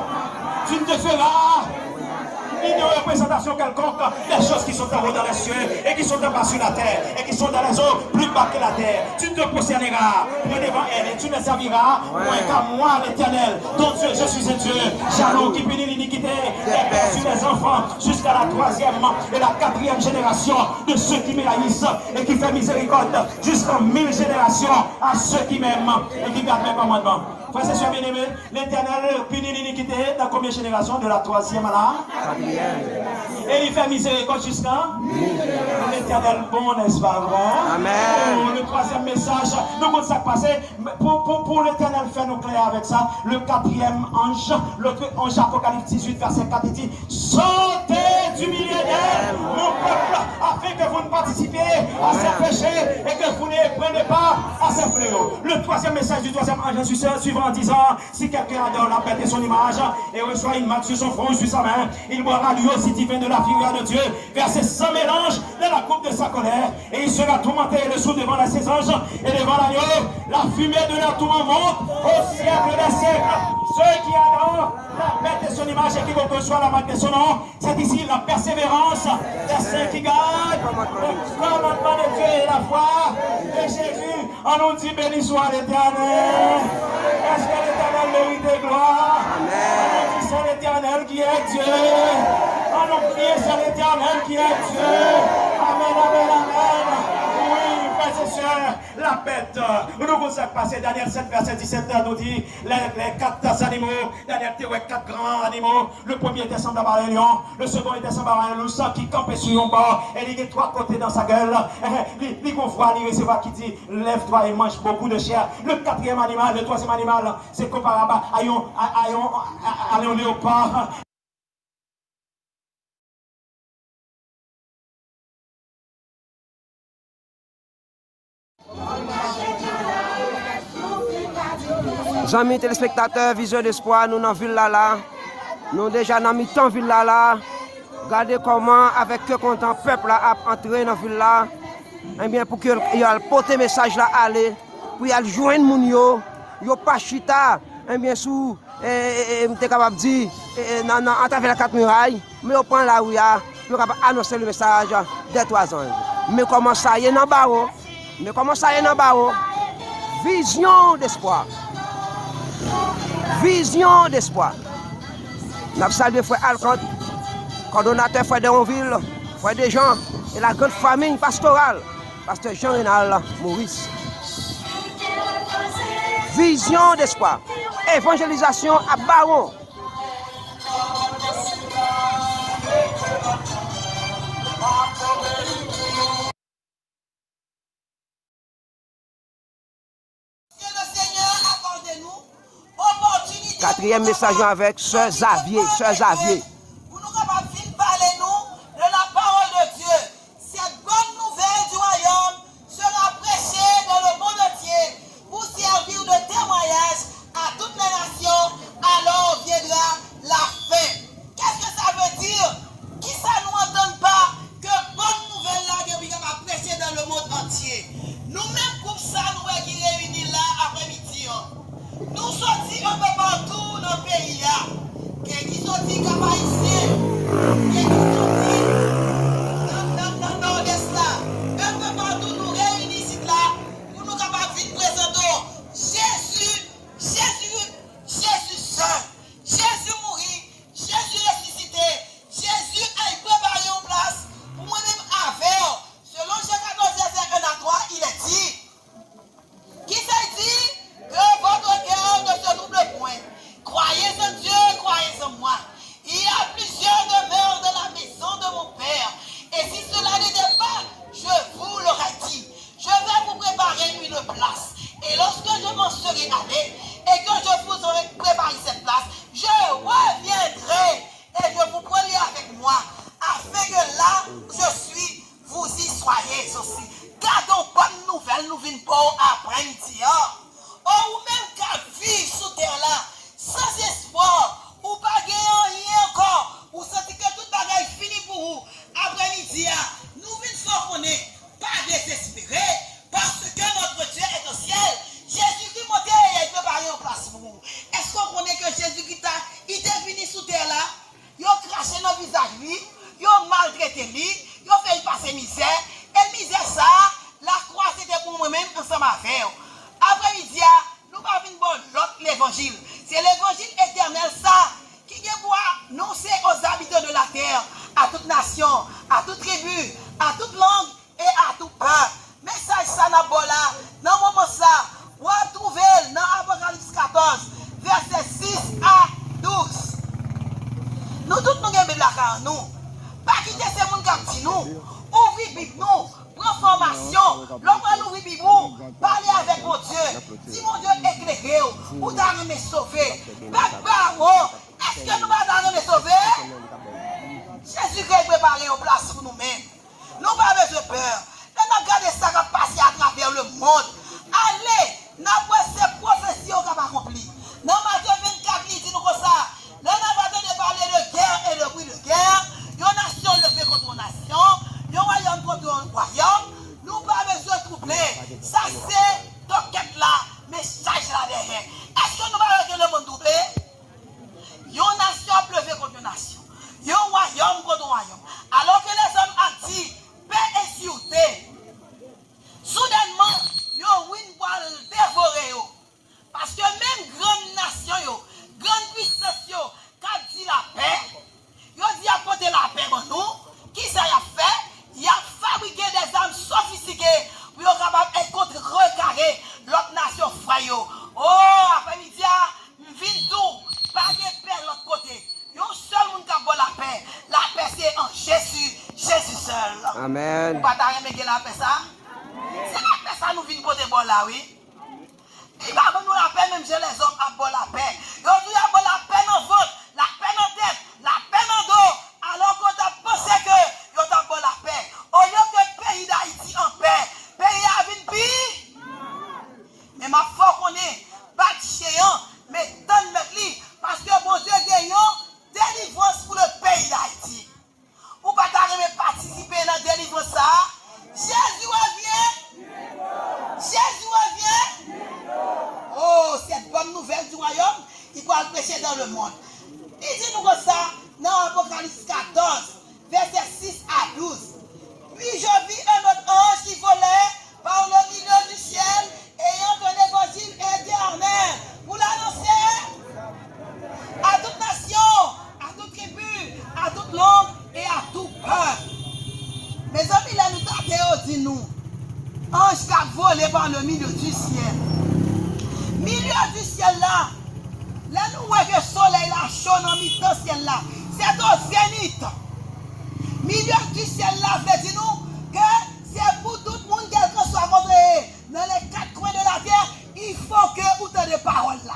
Speaker 2: Tu ne te feras ni de représentation quelconque des choses qui sont en haut dans les cieux et qui sont en bas sur la terre et qui sont dans les eaux plus bas que la terre. Tu ne te prosterneras point devant elle et tu ne serviras moins qu'à moi l'Éternel, ton Dieu. Je suis un Dieu jaloux qui punit l'iniquité des pères sur les enfants jusqu'à la troisième et la quatrième génération de ceux qui m'haïssent et qui fait miséricorde jusqu'en mille générations à ceux qui m'aiment et qui gardent mes commandements. Frères et sœurs bien-aimés, l'Éternel punit l'iniquité dans combien de générations? De la troisième à la quatrième. Et il fait miséricorde jusqu'à l'Éternel bon, n'est-ce pas vrai? Amen. Oh, le troisième message, nous comptons ça passer. Pour, pour, pour l'Éternel faire nous clair avec ça, le quatrième ange, l'autre ange Apocalypse dix-huit, verset quatre, il dit, sortez du milieu d'elle, mon peuple, afin que vous ne participiez à ces péchés et que vous ne preniez pas à ces fléaux. Le troisième message du troisième ange suivant en disant, si quelqu'un adore la bête et son image et reçoit une marque sur son front ou sur sa main, il boira lui aussi divin de la figure de Dieu, versé sans mélange de la coupe de sa colère, et il sera tourmenté le sous devant la ses anges et devant l'agneau. La fumée de leur tourment monte au siècle des siècles. Ceux qui adorent la bête et son image et qui vont recevoir la marque de son nom, c'est ici la persévérance des saints qui gagnent. Le commandement de Dieu et la foi de Jésus. On nous dit béni soit l'Éternel. Est-ce que l'Éternel mérite gloire? Amen. On nous dit c'est l'Éternel qui est Dieu. On nous prie c'est l'Éternel qui est Dieu. Amen, amen, amen. Oui, frères et sœurs, la bête. Nous vous avons passé Daniel sept, verset dix-sept, nous dit les, les quatre animaux. Daniel dit ouais, quatre grands animaux. Le premier était semblable à un lion. Le second était semblable à un loup qui campait sur un bord. Et il y a trois côtés dans sa gueule. Il voit, il recevra qui dit lève-toi et mange beaucoup de chair. Le quatrième animal, le troisième animal, c'est comparable à un léopard.
Speaker 1: Amis téléspectateurs, viseurs d'espoir, nous dans la ville là, là. Nous déjà dans mi-temps ville là, là. Regardez comment, avec que content, le peuple a entré dans la ville là. Eh bien, pour qu'il y ait le porter message là, aller, pour y aller joindre moun yo, yo pas chita, eh bien, sous, eh, eh, capable de dire, eh, non, non, à travers la quatre murailles, mais on prend là où il y a, pour annoncer le message des trois anges. Mais comment ça y est dans le barreau? Mais comment ça y est dans le barreau? Vision d'espoir. Vision d'espoir. Nous avons salué frère Alcott, coordonnateur frère d'Onville, frère des gens et la grande famille pastorale, pasteur Jean-Rénal Maurice. Vision d'espoir. Évangélisation à Baron. Quatrième message avec Sœur Xavier, Sœur Xavier.
Speaker 5: Pour nous capables de parler nous de la parole de Dieu. Cette bonne nouvelle du royaume sera prêchée dans le monde entier pour servir de témoignage à toutes les nations. Alors viendra la fin. Qu'est-ce que ça veut dire? Qui ça nous entend pas que bonne nouvelle là que nous capables de prêcher dans le monde entier? Nous-mêmes pour ça nous qui réunis là après-midi. Nous sortis un peu partout dans le pays, qui sortit comme venons pour après-midi. Ou même qu'à vivre sous terre là, sans espoir, ou pas gagner rien encore, ou sentir que tout bagage fini pour vous. Après-midi, nous venons faire qu'on est pas désespéré, parce que notre Dieu est au ciel. Jésus-Christ monté et il préparé en place pour vous. Est-ce qu'on connaît que Jésus-Christ il est venu sous terre là, il a craché dans le visage lui, il a maltraité lui, il a fait passer misère, et misère ça, la croix c'était pour moi-même ensemble avec eux. Après-midi, nous ne pouvons pas l'autre l'évangile. C'est l'évangile éternel ça qui vient pour annoncer aux habitants de la terre, à toute nation, à toute tribu, à toute langue et à tout peuple. Message ça n'a pas là, dans le moment ça, on va trouver dans Apocalypse quatorze, verset six à douze. Nous tous nous avons la car nous. Pas quitter ces gens qui dit nous. Ouvrez Bible nous. Prends formation. L'homme va ouvrir Bible. Parlez avec mon Dieu. Si mon Dieu éclairé, ou t'as me sauver. Pas est-ce que nous allons me sauver? Jésus-Christ est préparé en place pour nous-mêmes. Nous n'avons pas besoin de peur. Nous regardons ça qui passe à travers le monde. Allez, nous avons ces prophéties qui sont accomplies. Dans Matthieu vingt-quatre, il dit nous comme ça. Là, nous avons de parler de guerre et de bruit de guerre. Une nation le fait contre une nation. Un royaume contre un royaume. Nous n'avons pas besoin de troubler. Ça, c'est toquette là, message là derrière. Est-ce que nous allons le monde troubler? Une nation a pleuvé contre une nation. Un royaume contre un royaume. Alors que les hommes ont dit paix et sûreté. Soudainement, ils ont une poil dévoré. Parce que même grande nation, grande puissance, qui a dit la paix, ils ont dit apporter la paix pour nous. Qui ça a fait? Il a fabriqué des armes sophistiquées pour être capable de contrecarrer l'autre nation frère. Oh, après-midi, nous venons tout, pas de paix de l'autre côté. Il y a un seul monde qui a la paix. La paix, c'est en Jésus, Jésus seul.
Speaker 1: Amen.
Speaker 5: Vous ne pouvez pas la paix, ça? C'est la paix, ça nous vient pour des bon là, oui. Il va nous la paix, même chez les hommes, à bon la paix. Ils ont dit à bon la paix dans votre, la paix dans tête, la paix dans dos. Alors qu'on a pensé que ils ont bon la paix. Au lieu que le pays d'Haïti en paix, le pays a vu une pire. Mais ma foi qu'on est, pas de chéant, mais donne le parce que bon Dieu gagnant, délivrance pour le pays d'Haïti. Ou pas t'arriver participer dans la délivrance ça? Jésus revient. Jésus revient. Oh, cette bonne nouvelle du royaume, il va le prêcher dans le monde. Il dit nous comme ça, dans Apocalypse quatorze, verset six à douze. Puis je vis un autre ange qui volait par le milieu du ciel, ayant un évangile éternel pour l'annoncer à toute nation, à toute tribu, à toute langue et à tout peuple. Mes amis, là, nous t'avons dit nous, ange qui a volé par le milieu du ciel. Milieu du ciel là, là nous voyons que le soleil là chaud dans le milieu du ciel là, c'est au zénith. Milieu du ciel là, veut dire nous que c'est pour tout le monde, quel que soit votre dans les quatre coins de la terre, il faut que vous ayez des paroles là.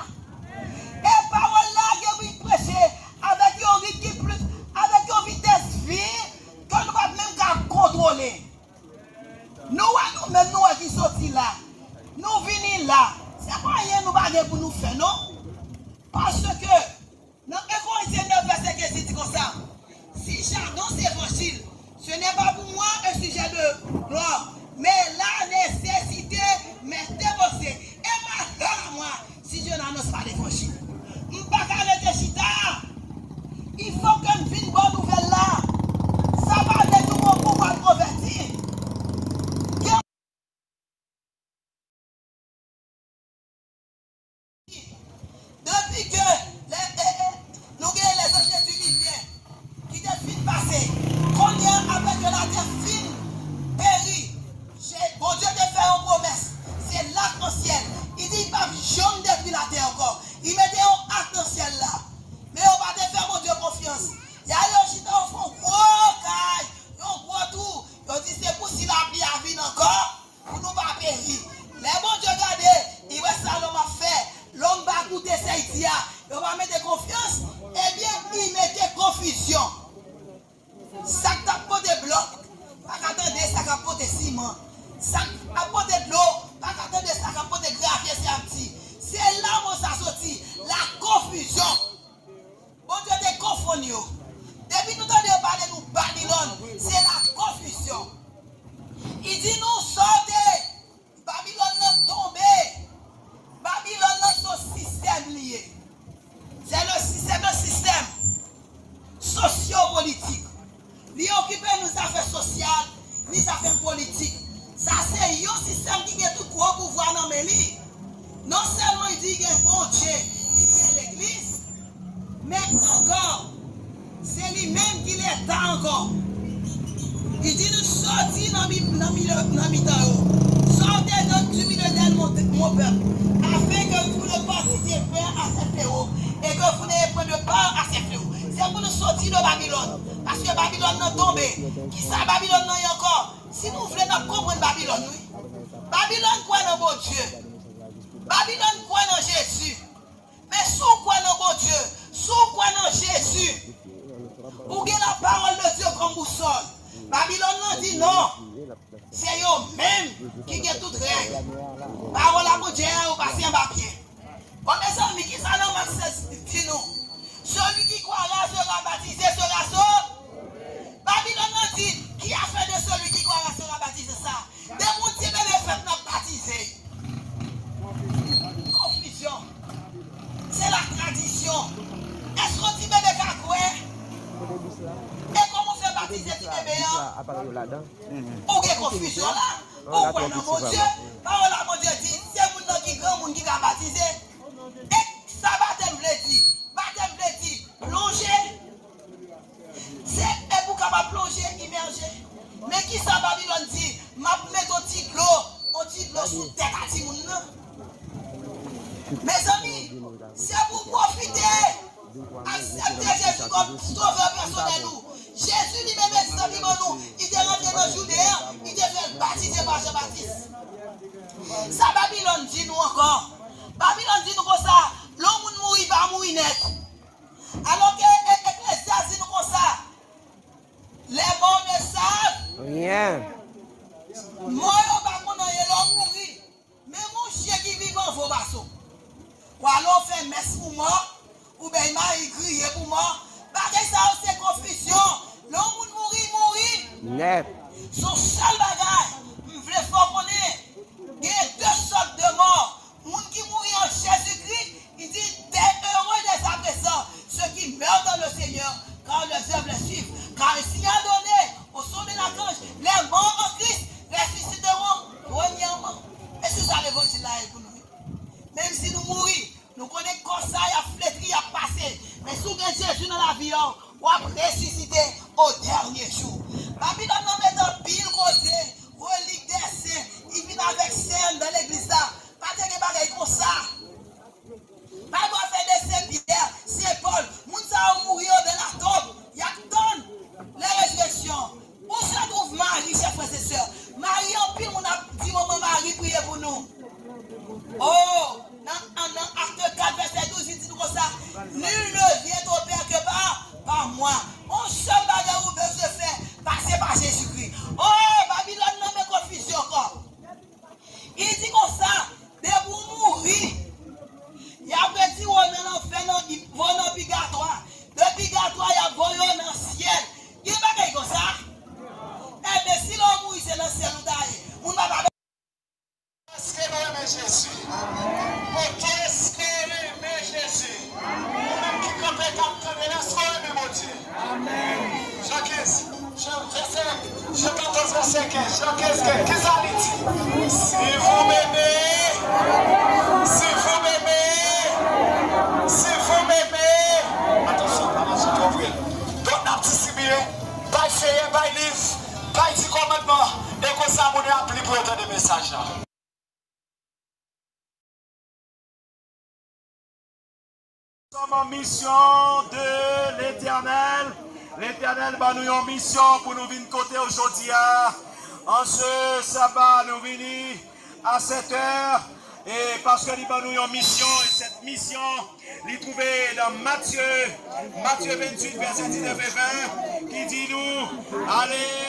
Speaker 5: Et paroles là, que vous prêchez avec une rythme plus, avec une vitesse vive, que nous ne pouvons même pas contrôler. Nous, nous-mêmes, nous qui sommes là, nous venons là. C'est pas rien nous baguer pour nous faire, non? Parce que, dans Hébreux neuf, verset quinze, dit comme ça. Si j'annonce l'évangile, ce n'est pas pour moi un sujet de gloire, mais la nécessité m'est déposée. Et malheur à moi, si je n'annonce pas l'évangile. Je ne peux pas arrêter chita. Il faut que je vienne une bonne nouvelle là. Ça va être tout mon pouvoir convertir. Depuis que les, les, nous avons les objets divisions qui te fin passé, combien avec la terre fine péri, confusion. Bon Dieu, des confonds. Depuis nous avons parlé de Babylone, c'est la confusion. Il dit nous sortez, Babylone est tombé. Babylone est son système lié. C'est le système, le système socio-politique. Il occupe nos affaires sociales, nos affaires politiques. Ça c'est un système qui a tout gros pouvoir dans mes lits. Non seulement il dit qu'il y a un bon Dieu, il y a l'église, mais encore, c'est lui-même qui l'est encore. Il dit nous sortir dans le milieu, sortez du milieu de mon peuple, afin que vous ne participez pas à ces fléaux et que vous n'ayez point de part à ces fléaux. C'est pour nous sortir de Babylone, parce que Babylone n'est tombé. Qui ça Babylone n'est encore? Si nous voulons comprendre Babylone, oui. Babylone croit dans bon Dieu. Babylone croit dans Jésus. Mais sous quoi dans bon Dieu? Sous quoi dans Jésus? Pour que la parole de Dieu comme boussole. Babylone non dit non. C'est eux-mêmes qui ont toutes règles. Parole à mon Dieu, ou passer en papier. Bon, mes amis, qui ça dans Marc seize dit nous? Celui qui croira sera baptisé, sera sauvé. Babylone non dit qui a fait de celui qui croira sera baptisé ça. Des gens qui les fait not baptisé. Confusion. C'est la tradition. Est-ce qu'on dit bébé qu'à quoi? Et comment fait baptiser petit bébé? Ou qu'il y a confusion là? Ou quoi dans mon Dieu? Parole à mon Dieu dit, c'est mon qui grand monde qui a baptisé. Et ça baptême veut dire. Baptême veut dire plonger. C'est pour capable plonger, immerger. Mais qui ça Babylone dit? M'a mettre un petit l'eau, un petit l'eau sous tête à tout le monde. Mes amis, c'est pour profiter. Accepter Jésus comme sauveur personnel. Jésus lui-même est simplement nous. Il est rentré dans le Judéen, il est fait baptiser par Jean-Baptiste. Ça Babylone dit nous encore. Babylone dit nous comme ça. L'homme mourit pas mourir net. Alors que l'Ecclésiaste dit nous comme ça. Les morts ne savent rien. Moi, je ne sais pas mourir. Mais mon chien qui vit en vos bassons. Ou alors fait messe pour moi. Ou bien il m'a écrit pour moi. Parce que ça c'est confusion. L'homme mourit, mourit. Net. Son seul bagage, je voulais faire connaître. Il y a deux sortes de morts. Moun qui mourit en Jésus-Christ, il dit des heureux des après-sang. Ceux qui meurent dans le Seigneur, car les œuvres les suivent. Car le signal donné au son de la cloche, les morts en Christ ressusciteront premièrement. Est-ce que ça l'évangile là pour nous? Même si nous mourons, nous connaissons comme ça, il y a flétri, il y a passé. Mais si vous avez Jésus dans la vie, on va ressusciter au dernier jour. Babylone nous met dans pile côté, relique des saints, il vient avec scène dans l'église là. Pas de bagaille comme ça. Pas de faire des saints Pierre, Saint Paul, moun ça a mourir dans la tombe. Il y a tonne les résurrections. Où se trouve Marie, chers frères et sœurs? Marie en pile, on a dit maman Marie, priez pour nous. Oh, dans acte quatre, verset douze, il dit comme ça. Nul ne vient au Père que par, par moi. On seul bagage où besoin de faire, passer par Jésus-Christ. Oh, Babylone n'a pas confusion encore. Il dit comme ça, de vous mourir. Il y a petit on a l'enfer, il va dans le purgatoire. Le purgatoire, il y a volé dans le ciel. Il n'y a pas comme ça. Eh bien, si l'on mourit, c'est dans le ciel ou d'ailleurs. On va pas.
Speaker 6: Est-ce que nous aimons Jésus? Est-ce que nous aimons Jésus? Nous-mêmes qui campons comme nous, est-ce que nous aimons mon Dieu? Amen. Jean-Quinze, je quatorze verset quinze. Jean-Quinze, qu'est-ce que ça dit? Si vous m'aimez, si vous m'aimez, si vous m'aimez, attention, attention, compris. Donc, nous avons dissimulé, pas faire, pas livre, pas dit commandement, et comme ça, on est appelé pour entendre des messages là.
Speaker 2: Nous sommes en mission de l'Éternel. L'Éternel va nous une mission pour nous venir côté aujourd'hui. En ce sabbat, nous venons à sept heures. Et parce que nous avons une mission, et cette mission, nous trouvée dans Matthieu, Matthieu vingt-huit, verset dix-neuf et vingt, qui dit nous, allez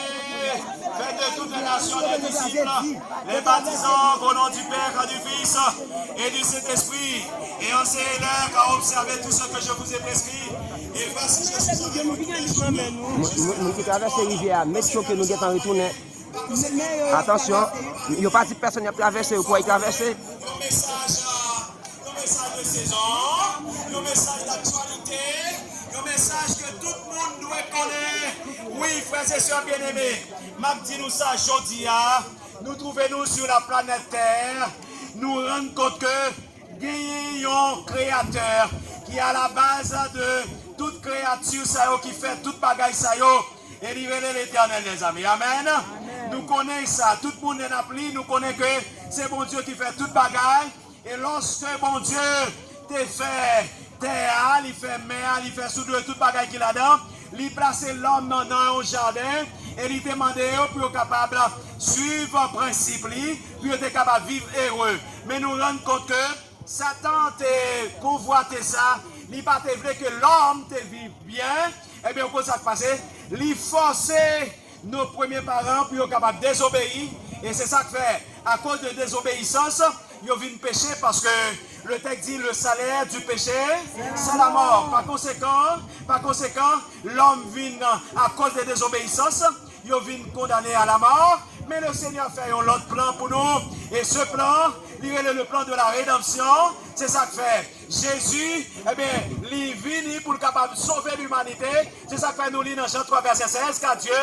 Speaker 6: faites de toutes les nations des disciples, les baptisants au nom du Père, du Fils et du Saint-Esprit, et enseignez-leur à observer tout ce que je vous ai prescrit. Et voici, je suis avec vous tous les jours.
Speaker 1: Nous qui traversons la rivière, mettez que nous sommes retournés. Attention, il n'y a pas de personne qui a traversé ou quoi y traverser.
Speaker 6: Le message, le message de saison, le message d'actualité, le message que tout le monde doit connaître. Oui, frères et sœurs bien-aimés, m'a dit nous ça aujourd'hui, nous trouvons-nous sur la planète Terre, nous rendons compte que nous avons un créateur qui est à la base de toute créature ça, qui fait toute bagaille ça, et libérer l'éternel, les amis. Amen. Amen. Nous connaissons ça, tout le monde est appelé, nous connaissons que c'est bon Dieu qui fait toute bagaille. Et lorsque bon Dieu te fait terre, il fait mer, il fait sous toute bagaille qu'il a dedans, il place l'homme dans un jardin et il demande pour être capable de suivre le principe, pour être capable de vivre heureux. Mais nous rendons compte que Satan te convoite ça, il pas te voulait que l'homme te vive bien. Et bien, comment ça se passe? Il force nos premiers parents pour être capable de désobéir. Et c'est ça que fait, à cause de désobéissance, ils viennent pécher parce que le texte dit le salaire du péché, c'est la mort. Par conséquent, par conséquent, l'homme vient à cause de désobéissance, ils viennent condamner à la mort. Mais le Seigneur fait un autre plan pour nous. Et ce plan, il est le plan de la rédemption. C'est ça que fait Jésus, eh bien, il vient pour le capable de sauver l'humanité. C'est ça que fait nous lire dans Jean trois, verset seize, car Dieu.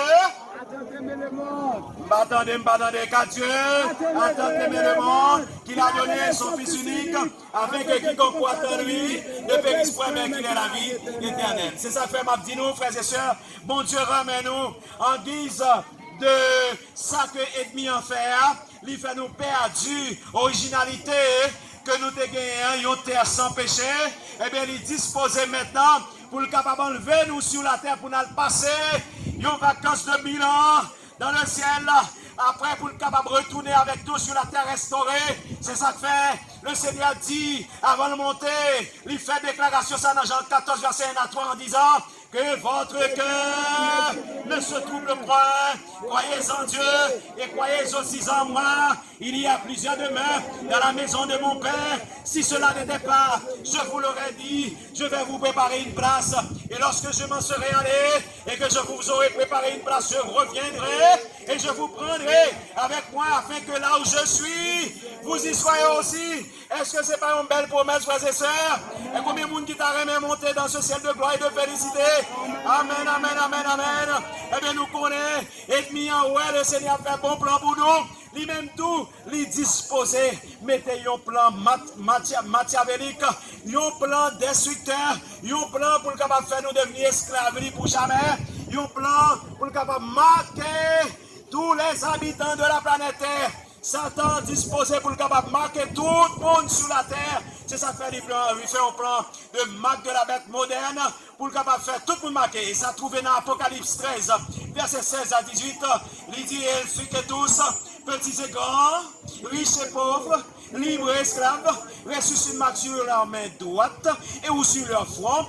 Speaker 6: Attendez, attendez, car Dieu attendez le monde, qu'il a donné son Fils unique, afin que quiconque croit en lui ne périsse point, mais qu'il ait la vie éternelle. C'est ça que fait m'a dit nous, frères et sœurs. Bon Dieu, ramène-nous en guise de ça que ennemi en fait, il fait nous perdu originalité que nous te gagnons, une terre sans péché, et bien il dispose maintenant pour le capable d'enlever nous sur la terre pour nous passer une vacances de mille ans dans le ciel. Après, pour le capable de retourner avec nous sur la terre restaurée, c'est ça que fait. Le Seigneur dit, avant de monter, il fait déclaration ça dans Jean quatorze, verset un à trois en disant que votre cœur ne se trouble point. Croyez en Dieu et croyez aussi en moi. Il y a plusieurs demeures dans la maison de mon Père. Si cela n'était pas, je vous l'aurais dit, je vais vous préparer une place. Et lorsque je m'en serai allé et que je vous aurai préparé une place, je reviendrai et je vous prendrai avec moi afin que là où je suis, vous y soyez aussi. Est-ce que ce n'est pas une belle promesse, frères et sœurs? Et combien de monde qui t'a remis monter dans ce ciel de gloire et de félicité? Amen, amen, amen, amen. Eh bien, nous connaissons, et mis en haut, le Seigneur fait un bon plan pour nous. Lui-même tout, lui disposer, mettez un plan machiavélique, un plan destructeur, un plan pour le capable de faire nous devenir esclaves pour jamais, un plan pour le capable de marquer tous les habitants de la planète Terre. Satan disposé pour le capable de marquer tout le monde sur la terre. C'est ça que fait, il fait un plan de marque de la bête moderne pour le capable de faire tout le monde marquer. Et ça trouve dans Apocalypse treize, verset seize à dix-huit. Il dit, elle fit que tous, petits et grands, riches et pauvres, libres et esclaves, reçus une marque sur leur main droite et ou sur leur front.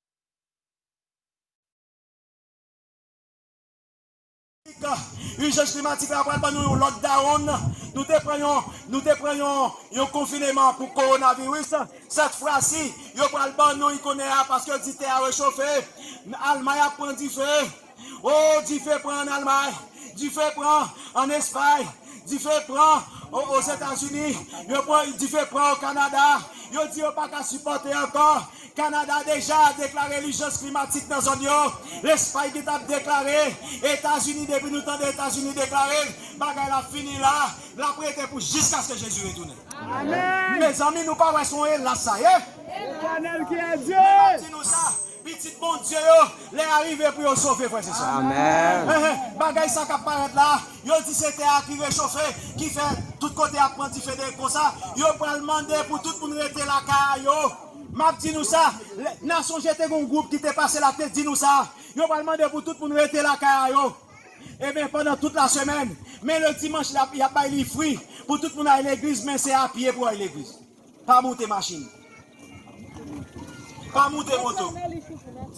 Speaker 6: L'urgence climatique après nous lockdown, nous te prenons, nous te prenons un confinement pour le coronavirus. Cette fois-ci, nous prenons nous connaît parce que le a réchauffé. Allemagne a pris du feu. Oh, du feu prend en Allemagne, du feu prend en Espagne, du feu prend aux États-Unis, du feu prend au Canada. Yo dit pas qu'à supporter encore. Canada a déjà déclaré l'urgence climatique dans la zone. L'Espagne qui a déclaré. États-Unis, depuis nous temps des États-Unis déclaré. Bagay la fini là. La prêté pour jusqu'à ce que Jésus retourne. Amen. Mes amis, nous pas sont là ça. L'éternel qui est Dieu. Dis-nous ça. Petit bon Dieu, les arrivés pour sauver, frère, c'est ça. Amen. Bagay ça qui apparaît là. Yo dit c'était à qui réchauffer, qui fait tout côté apprenti fait des comme ça. Yo va demander pour tout le monde rester la caille. M'a dit nous ça, nation j'étais un groupe qui t'est passé la tête, dit nous ça. Yo va demander pour tout le monde rester la caille. Et bien pendant toute la semaine, mais le dimanche il y a pas les fruits pour tout le monde aller à l'église, mais c'est à pied pour aller à l'église. Pas monter machine. Pas monter moto.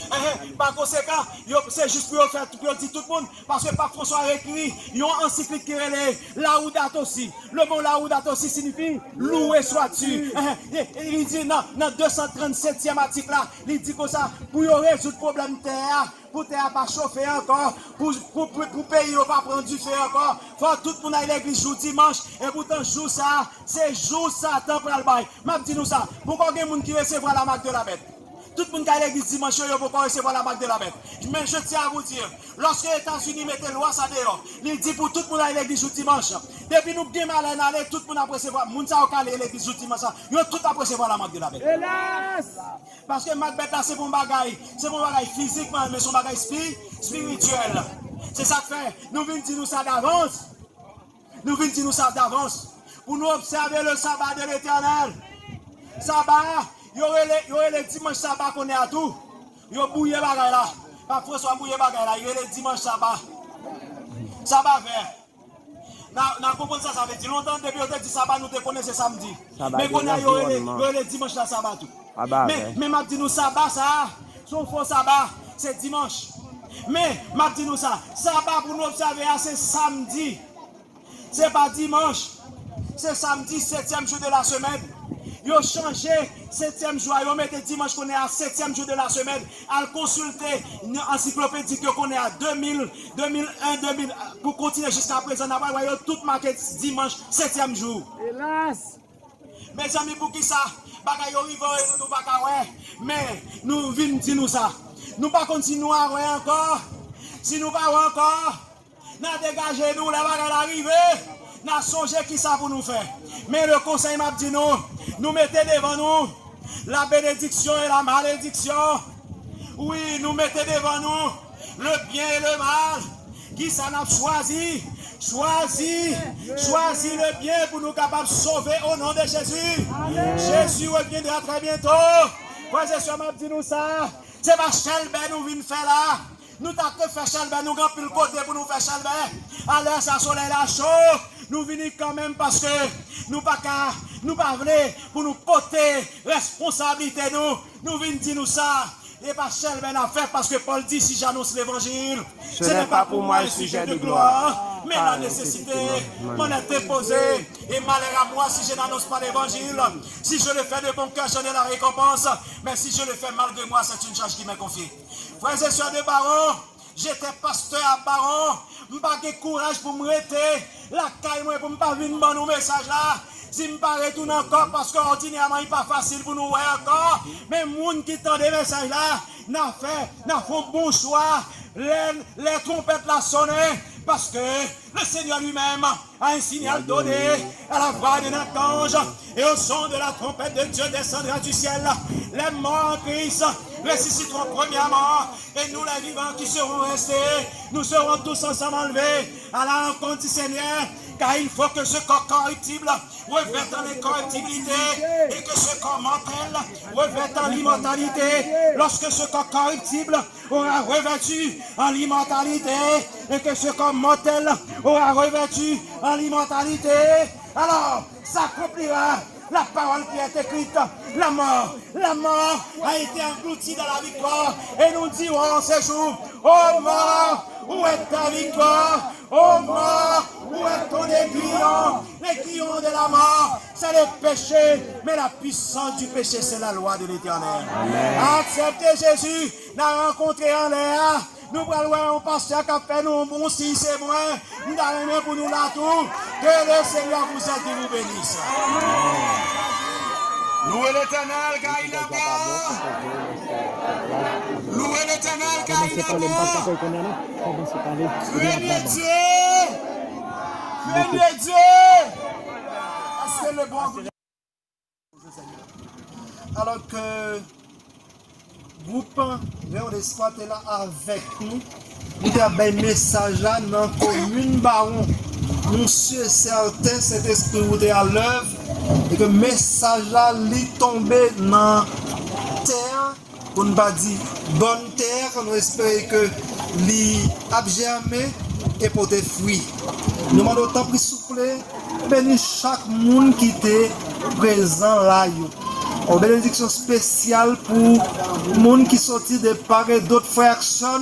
Speaker 7: Par conséquent, c'est juste pour faire pour dire tout le monde, parce que Pape François a écrit, il y a un encyclique qui est Laudato Si. Le mot Laudato Si signifie loué sois-tu. Il dit dans le deux cent trente-septième article là, il dit comme ça, pour résoudre le problème terre, pour terre pas chauffer encore, pour pour pour, pour pays pas prendre du feu encore, faut tout le monde à l'église jour dimanche, et pourtant jour ça, c'est jour ça, temps pour le bail. M'a dit nous ça, pourquoi il y a des gens qui recevront la marque de la bête? Tout le monde qui a l'église dimanche, il faut recevoir la marque de la bête. Mais je tiens à vous dire, lorsque les États-Unis mettent la loi ça dehors, il dit pour tout le monde à l'église dimanche. Depuis nous bien mal aller, tout le monde a recevoir, moun sa au calé l'église dimanche, ils ont tout à recevoir la marque de la bête. Hélas! Parce que marque bête là c'est bon bagaille, c'est bon bagaille physiquement, mais son bagaille spirituel. C'est ça que fait. Nous venons dire nous ça d'avance. Nous venons dire nous ça d'avance pour nous observer le sabbat de l'Éternel. Sabbat. Il y aurait le dimanche sabbat qu'on est à tout. Il y a bouillé bagaille là. Pas François bouillé bagaille là. Il y a le dimanche sabbat. Sabbat vert. Nous comprenons ça, ça veut dire longtemps depuis on dit sabbat, nous te connaissons samedi. Mais qu'on a le dimanche là sabbat tout. Mais mais m'a dit nous sabbat ça, son faux sabbat, c'est dimanche. Mais m'a dit nous ça, sabbat pour nous observer c'est samedi. C'est pas dimanche. C'est samedi, septième jour de la semaine. Ils ont changé septième jour, ils ont mis dimanche qu'on est à septième jour de la semaine. À consulter une encyclopédie qu'on est à deux mille, deux mille un, deux mille pour continuer jusqu'à présent. Ils ont tout marqué dimanche, septième jour. Hélas! Mes amis, pour qui ça? Bagay yo rivo et nous pas ouais. Mais nous venons dire nous ça. Nous pas continuer à ouais encore. Si nous pas encore, n'a dégagé nous la bagay arriver. N'a songé qui ça pour nous faire. Mais le conseil m'a dit nous, nous mettez devant nous la bénédiction et la malédiction. Oui, nous mettez devant nous le bien et le mal. Qui ça n'a choisi? Choisis, choisis le bien pour nous capables de sauver au nom de Jésus. Amen. Jésus reviendra très bientôt. Frères et sœurs, m'a dit nous ça. C'est pas Chelbert nous venons faire là. Nous t'avons fait Chelbert, nous avons pris le côté pour nous faire Chelbert. Alors ça soleil là chaud. Nous venons quand même parce que nous pas qu'à, nous pas voulons pour nous porter responsabilité nous. Nous venons dire nous ça. Et pas Chelbert à faire parce que Paul dit si j'annonce l'évangile, ce n'est pas pour moi un sujet de gloire, mais la nécessité m'en est imposée. Et malheur à moi si je n'annonce pas l'évangile. Si je le fais de bon cœur, j'en ai la récompense. Mais si je le fais malgré moi, c'est une charge qui m'est confiée. Frères et sœurs de Baron, j'étais pasteur à Baron. Je n'ai pas de courage pour me rester. La caille, pour ne pas venir me donner un message là. Si je ne pas retourner encore, parce qu'ordinairement, il n'est pas facile pour nous voir encore. Mais les gens qui entendent des messages là, n'a fait, n'a fait un bon choix. Les, les trompettes la sonné. Parce que le Seigneur lui-même a un signal donné à la voix d'un archange. Et au son de la trompette de Dieu descendra du ciel. Les morts en Christ ressusciteront premièrement. Et nous les vivants qui seront restés, nous serons tous ensemble enlevés à la rencontre du Seigneur. Car il faut que ce corps corruptible revête en incorruptibilité et que ce corps mortel revête en l'immortalité. Lorsque ce corps corruptible aura revêtu en l'immortalité et que ce corps mortel aura revêtu en l'immortalité, alors s'accomplira la parole qui est écrite. La mort, la mort a été engloutie dans la victoire et nous dirons en ce jour, ô mort, où est ta victoire? Ô mort, où est ton aiguillon? L'aiguillon de la mort, c'est le péché, mais la puissance du péché, c'est la loi de l'Éternel. Acceptez Jésus, n'a rencontré en l'air. Nous allons un pasteur qui a fait nous un bon si c'est moi. Nous allons pour nous là tout. Que le Seigneur vous aide et vous bénisse. Louez l'Éternel car il est bon. Louez l'Éternel car il est bon. Craignez Dieu. Craignez Dieu. Est-ce que le bon alors que groupe Léon d'Espoir est là avec nous. Nous avons un message là dans la commune Baron. Nous sommes certains cet esprit est à l'œuvre et que le message là est tombé dans la terre. Pour ne pas dire bonne terre, nous espérons que l'y a germé et pour des fruits. Nous demandons autant de souple, bénis chaque monde qui était présent là.
Speaker 8: Une bénédiction spéciale pour les gens qui sont de part et d'autres frères et sœurs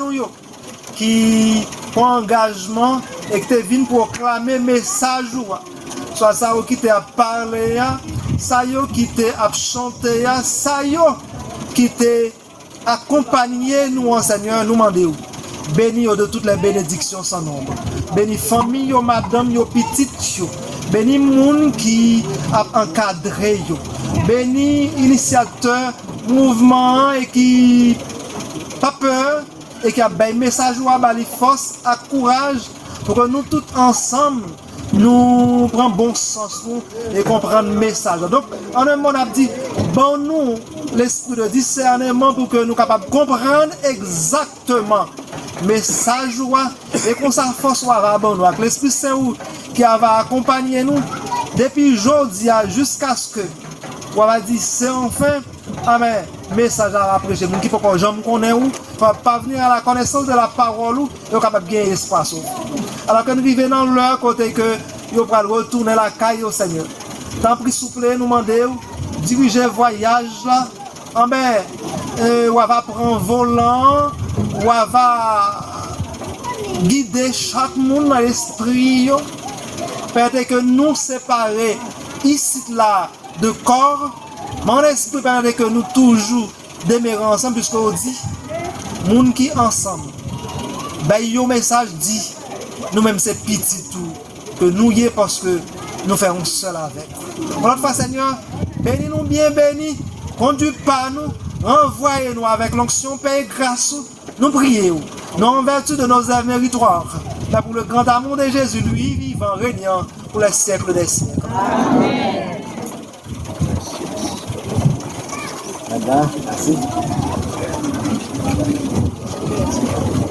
Speaker 8: qui ont engagement et qui viennent proclamer message. Soit ça qui t'a parlé, ça qui t'a chanté, ça qui t'a accompagné, nous, Seigneur, nous demandons. Bénis de toutes les bénédictions sans nombre. Bénis famille, madame, yo petite, yo. Bénis moun qui a encadré, yo. Bénis initiateur, mouvement et qui pas peur et qui a un message ou a force, à courage pour que nous tous ensemble nous prenions bon sens nous, et comprendre le message. Donc, en un mot, on a dit, bon nous, l'esprit de discernement pour que nous soyons capables de comprendre exactement le message et qu'on s'en force à bon nous. Avec l'Esprit Saint qui va accompagner nous depuis aujourd'hui jusqu'à ce que on va dire c'est enfin amen message à prêcher. Nous qui faut que j'aime connaît ou pas venir à la connaissance de la parole ou est capable de gagner espace. Alors que nous vivons dans leur côté que nous allons retourner la caille au Seigneur. Tant pis souple nous demander diriger voyage là. Amen. Euh, on va prendre volant, on va guider chaque monde dans l'esprit. Peut-être que nous séparer ici là de corps, mon esprit permet que nous toujours demeurons ensemble, puisqu'on dit, moun qui ensemble, ben yo message dit, nous-mêmes c'est petit tout, que nous y est parce que nous faisons seul avec. Notre fois Seigneur, bénis-nous bien, bénis, conduis par nous, envoyez-nous avec l'onction, paix grâce, nous prions, nous en vertu de nos œuvres méritoires, là pour le grand amour de Jésus, lui vivant, régnant pour les siècles des siècles. Amen. Merci.